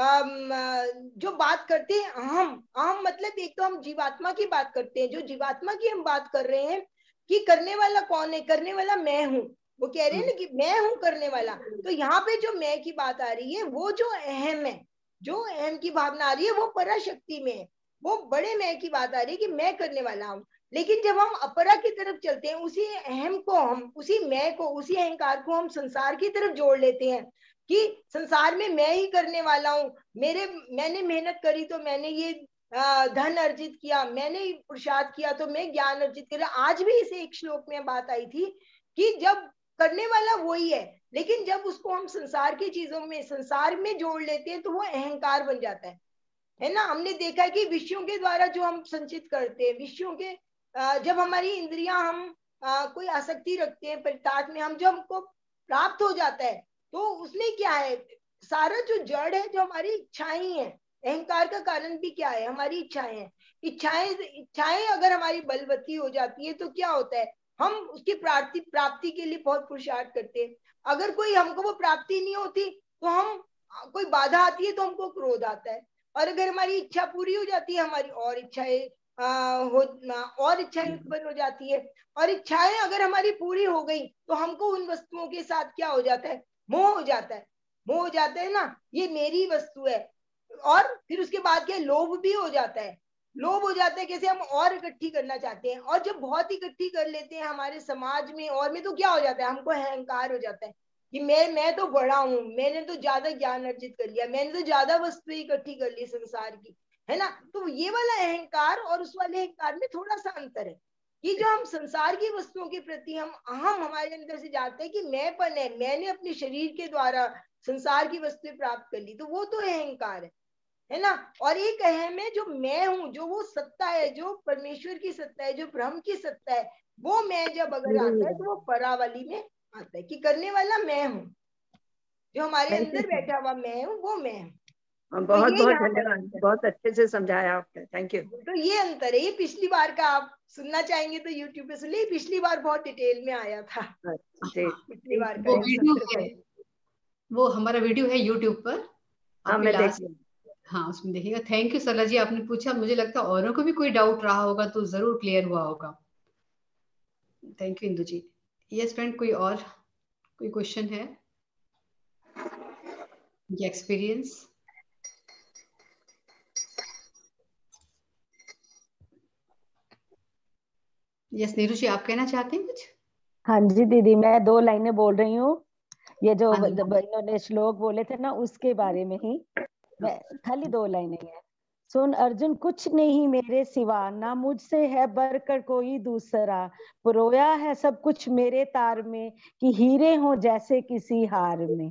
जो बात करते हैं अहम मतलब एक तो हम जीवात्मा की बात करते हैं, जो जीवात्मा की हम बात कर रहे हैं कि करने वाला कौन है, करने वाला मैं हूँ, वो कह रहे हैं ना कि मैं हूँ करने वाला। तो यहाँ पे जो मैं की बात आ रही है, वो जो अहम है, जो अहम की भावना आ रही है, वो पराशक्ति में है, वो बड़े मैं की बात आ रही है कि मैं करने वाला हूँ। लेकिन जब हम अपरा की तरफ चलते हैं, उसी अहम को हम, उसी मैं को, उसी अहंकार को हम संसार की तरफ जोड़ लेते हैं कि संसार में मैं ही करने वाला हूँ, मैंने मेहनत करी तो मैंने ये धन अर्जित किया, मैंने पुरुषार्थ किया तो मैं ज्ञान अर्जित कर। आज भी इसे एक श्लोक में बात आई थी कि जब करने वाला वही है, लेकिन जब उसको हम संसार की चीजों में, संसार में जोड़ लेते हैं तो वो अहंकार बन जाता है ना। हमने देखा है कि विषयों के द्वारा जो हम संचित करते हैं, विषयों के जब हमारी इंद्रियां, हम कोई आसक्ति रखते हैं परितार्थ में, हम जब हमको प्राप्त हो जाता है तो उसमें क्या है, सारा जो जड़ है, जो हमारी इच्छाएं हैं, अहंकार का कारण भी क्या है, हमारी इच्छाएं हैं। इच्छाएं अगर हमारी बलवती हो जाती है तो क्या होता है, हम उसकी प्राप्ति के लिए बहुत पुरुषार्थ करते हैं। अगर कोई हमको वो प्राप्ति नहीं होती तो हम, कोई बाधा आती है तो हमको क्रोध आता है। और अगर हमारी इच्छा पूरी हो जाती है, हमारी और इच्छाएं और इच्छाएं उत्पन्न हो जाती है। और इच्छाएं अगर हमारी पूरी हो गई तो हमको उन वस्तुओं के साथ क्या हो जाता है, मोह हो जाता है। मोह हो जाता है ना, ये मेरी वस्तु है। और फिर उसके बाद क्या, लोभ भी हो जाता है। लोभ हो जाता है कैसे, हम और इकट्ठी करना चाहते हैं, और जब बहुत इकट्ठी कर लेते हैं हमारे समाज में और में, तो क्या हो जाता है, हमको अहंकार हो जाता है कि मैं तो बड़ा हूँ, मैंने तो ज्यादा ज्ञान अर्जित कर लिया, मैंने तो ज्यादा वस्तुएं इकट्ठी कर ली संसार की, है ना। तो ये वाला अहंकार और उस वाले अहंकार में थोड़ा सा अंतर है। कि जो हम संसार की वस्तुओं के प्रति हम हमारे अंदर से जाते हैं कि मैंपन है, मैंने अपने शरीर के द्वारा संसार की वस्तुएं प्राप्त कर ली, तो वो तो अहंकार है ना। और एक अहम है जो मैं हूँ, जो वो सत्ता है, जो परमेश्वर की सत्ता है, जो ब्रह्म की सत्ता है, वो मैं जब अगर आता है तो वो परावली में आता है कि करने वाला मैं हूँ, जो हमारे अंदर बैठा हुआ मैं हूँ वो मैं हूँ। बहुत बहुत धन्यवाद, बहुत अच्छे से समझाया आपने, थैंक यू। तो ये अंतर है, ये पिछली बार का आप सुनना चाहेंगे तो YouTube पे सुन ली, पिछली बार बहुत डिटेल में आया था। पिछली बार का वो वीडियो है, वो हमारा वीडियो है YouTube पर, हाँ मैं देख लूँ। हाँ उसमें देखिएगा। थैंक यू सरला जी, आपने पूछा, मुझे लगता है औरों को भी कोई डाउट रहा होगा तो जरूर क्लियर हुआ होगा। Thank you Indu ji. Yes friend, कोई और कोई क्वेश्चन है? ये एक्सपीरियंस। यस नीरू जी, आप कहना चाहते हैं कुछ? हाँ जी दीदी, मैं 2 लाइनें बोल रही हूँ। ये जो इन्होंने श्लोक बोले थे ना, उसके बारे में ही मैं खाली 2 लाइनें हैं। सुन अर्जुन, कुछ नहीं मेरे सिवा, ना मुझसे है बढ़कर कोई दूसरा, परोया है सब कुछ मेरे तार में, कि हीरे हो जैसे किसी हार में।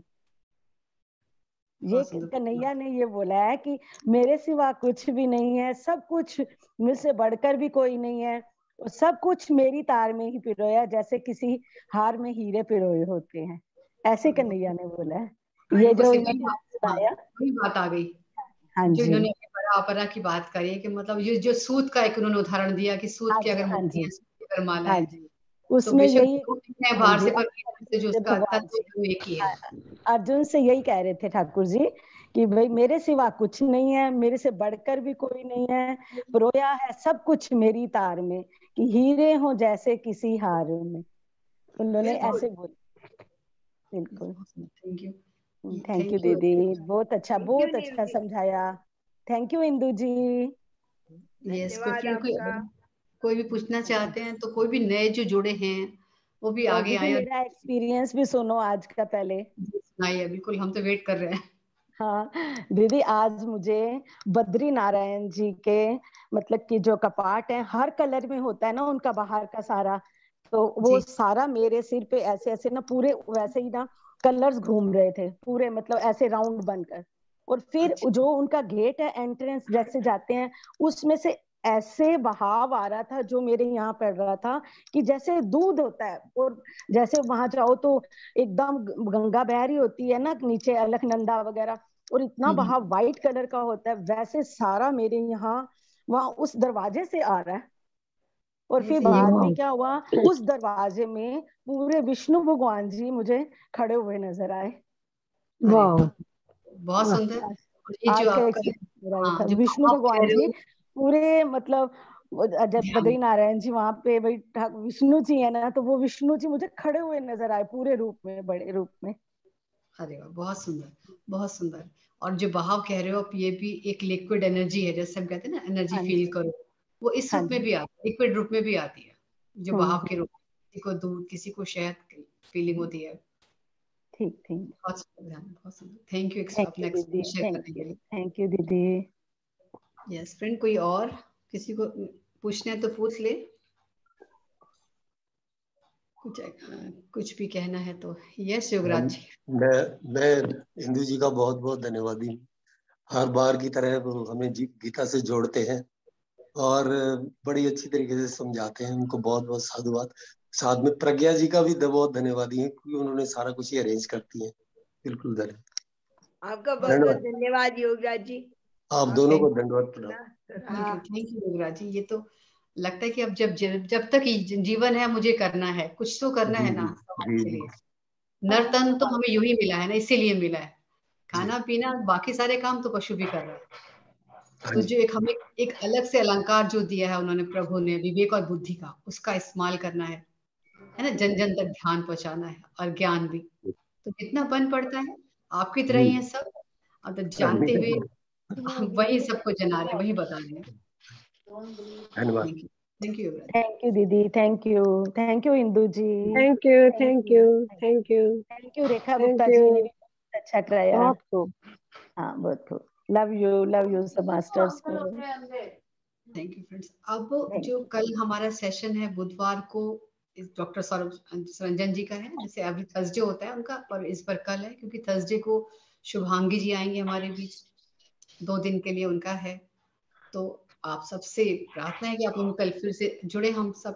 ये कन्हैया ने ये बोला है कि मेरे सिवा कुछ भी नहीं है, सब कुछ मुझसे बढ़कर भी कोई नहीं है, सब कुछ मेरी तार में ही पिरोया, जैसे किसी हार में हीरे पिरोए होते हैं, ऐसे कन्हैया ने बोला है। ये जो इन्होंने बताया, वही बात आ गई। हाँ जो जी, इन्होंने अपरा की बात करी है कि मतलब ये जो सूत का एक उन्होंने उदाहरण दिया कि सूत की अगर मोती है, सूत की अगर माला है, तो उसमें यही है बाहर से, पर जो उसका तत्व एक ही है। अर्जुन से यही कह रहे थे ठाकुर जी कि भाई मेरे सिवा कुछ नहीं है, मेरे से बढ़कर भी कोई नहीं है, परोया है सब कुछ मेरी तार में, कि हीरे हो जैसे किसी हार में। उन्होंने ऐसे बोला। बिल्कुल, थैंक यू दीदी, बहुत अच्छा समझाया। Thank you Indu ji. Yes, कोई भी पूछना चाहते हैं तो कोई भी नए जो जुड़े हैं वो भी आगे आए। मेरा एक्सपीरियंस भी सुनो आज का पहले। सुनाइए, बिल्कुल हम तो वेट कर रहे हैं। हाँ दीदी, आज मुझे बद्री नारायण जी के मतलब कि जो कपाट है हर कलर में होता है ना उनका बाहर का सारा, तो वो सारा मेरे सिर पे ऐसे ऐसे ना पूरे वैसे ही ना कलर्स घूम रहे थे पूरे, मतलब ऐसे राउंड बनकर। और फिर जो उनका गेट है एंट्रेंस जैसे जाते हैं, उसमें से ऐसे बहाव आ रहा था जो मेरे यहाँ पड़ रहा था कि जैसे दूध होता है, और जैसे वहां जाओ तो एकदम गंगा बह रही होती है ना नीचे अलकनंदा वगैरह, और इतना बहाव व्हाइट कलर का होता है, वैसे सारा मेरे यहाँ वहां उस दरवाजे से आ रहा है। और फिर बाद में क्या हुआ, उस दरवाजे में पूरे विष्णु भगवान जी मुझे खड़े हुए नजर आए। बहुत सुंदर। आज का एक्सपीरियंस था, विष्णु भगवान जी पूरे मतलब जब बद्री नारायण जी वहां पे भाई विष्णु जी है ना, तो वो विष्णु जी मुझे खड़े हुए नजर आए पूरे रूप में, बड़े रूप में। अरे वाह, बहुत सुंदर, बहुत सुंदर। और जो बहाव कह रहे हो आप, ये भी एक लिक्विड एनर्जी है, जैसे हम कहते हैं ना एनर्जी फील करो, वो इस रूप में भी आती है, लिक्विड रूप में भी आती है, जो बहाव के रूप में, किसी को दूध किसी को शहद फीलिंग होती है। ठीक ठीक, बहुत सुंदर, बहुत सुंदर। थैंक यू अपना एक्सपीरियंस शेयर करने के लिए। थैंक यू दीदी। यस फ्रेंड, कोई और किसी को पूछना है तो पूछ ले, कुछ भी कहना है तो। यस योगराज जी। मैं इंदु जी का बहुत बहुत धन्यवादी, हर बार की तरह वो हमें गीता से जोड़ते हैं और बड़ी अच्छी तरीके से समझाते हैं, उनको बहुत बहुत साधुवाद। साथ में प्रज्ञा जी का भी बहुत धन्यवादी है क्योंकि उन्होंने सारा कुछ ही अरेंज करती है। बिल्कुल धन्यवाद, आपका बहुत बहुत धन्यवाद योगराज जी। आप दोनों को धन्यवाद। Thank you Yograj ji. ये तो लगता है कि अब जब तक जीवन है मुझे करना है, कुछ तो करना है ना समाज के लिए। नर्तन तो हमें यूं ही मिला है ना, इसीलिए मिला है। खाना पीना बाकी सारे काम तो पशु भी कर रहा है। तो जो हमें एक अलग से अलंकार जो दिया है उन्होंने, प्रभु ने, विवेक और बुद्धि का, उसका इस्तेमाल करना है ना, जन जन तक ध्यान पहुंचाना है, और ज्ञान भी। तो जितना बन पड़ता है, आपकी तरह ही है सब, और तो जानते हुए वही सबको जना रहे, वही बता रहे हैं। धन्यवाद। थैंक यू दीदी, thank you Indu ji, thank you Rekha Gupta ji ने भी बहुत अच्छा कराया। हाँ बहुत खूब। लव यू सब मास्टर्स को। Thank you friends. अब जो कल हमारा सेशन है बुधवार को डॉक्टर सौरभ रंजन जी का है, जैसे एवरी थर्सडे होता है उनका, और इस पर कल है क्योंकि थर्सडे को शुभांगी जी आएंगे हमारे बीच, 2 दिन के लिए उनका है। तो आप सबसे प्रार्थना है कि आप कल फिर से जुड़े हम सब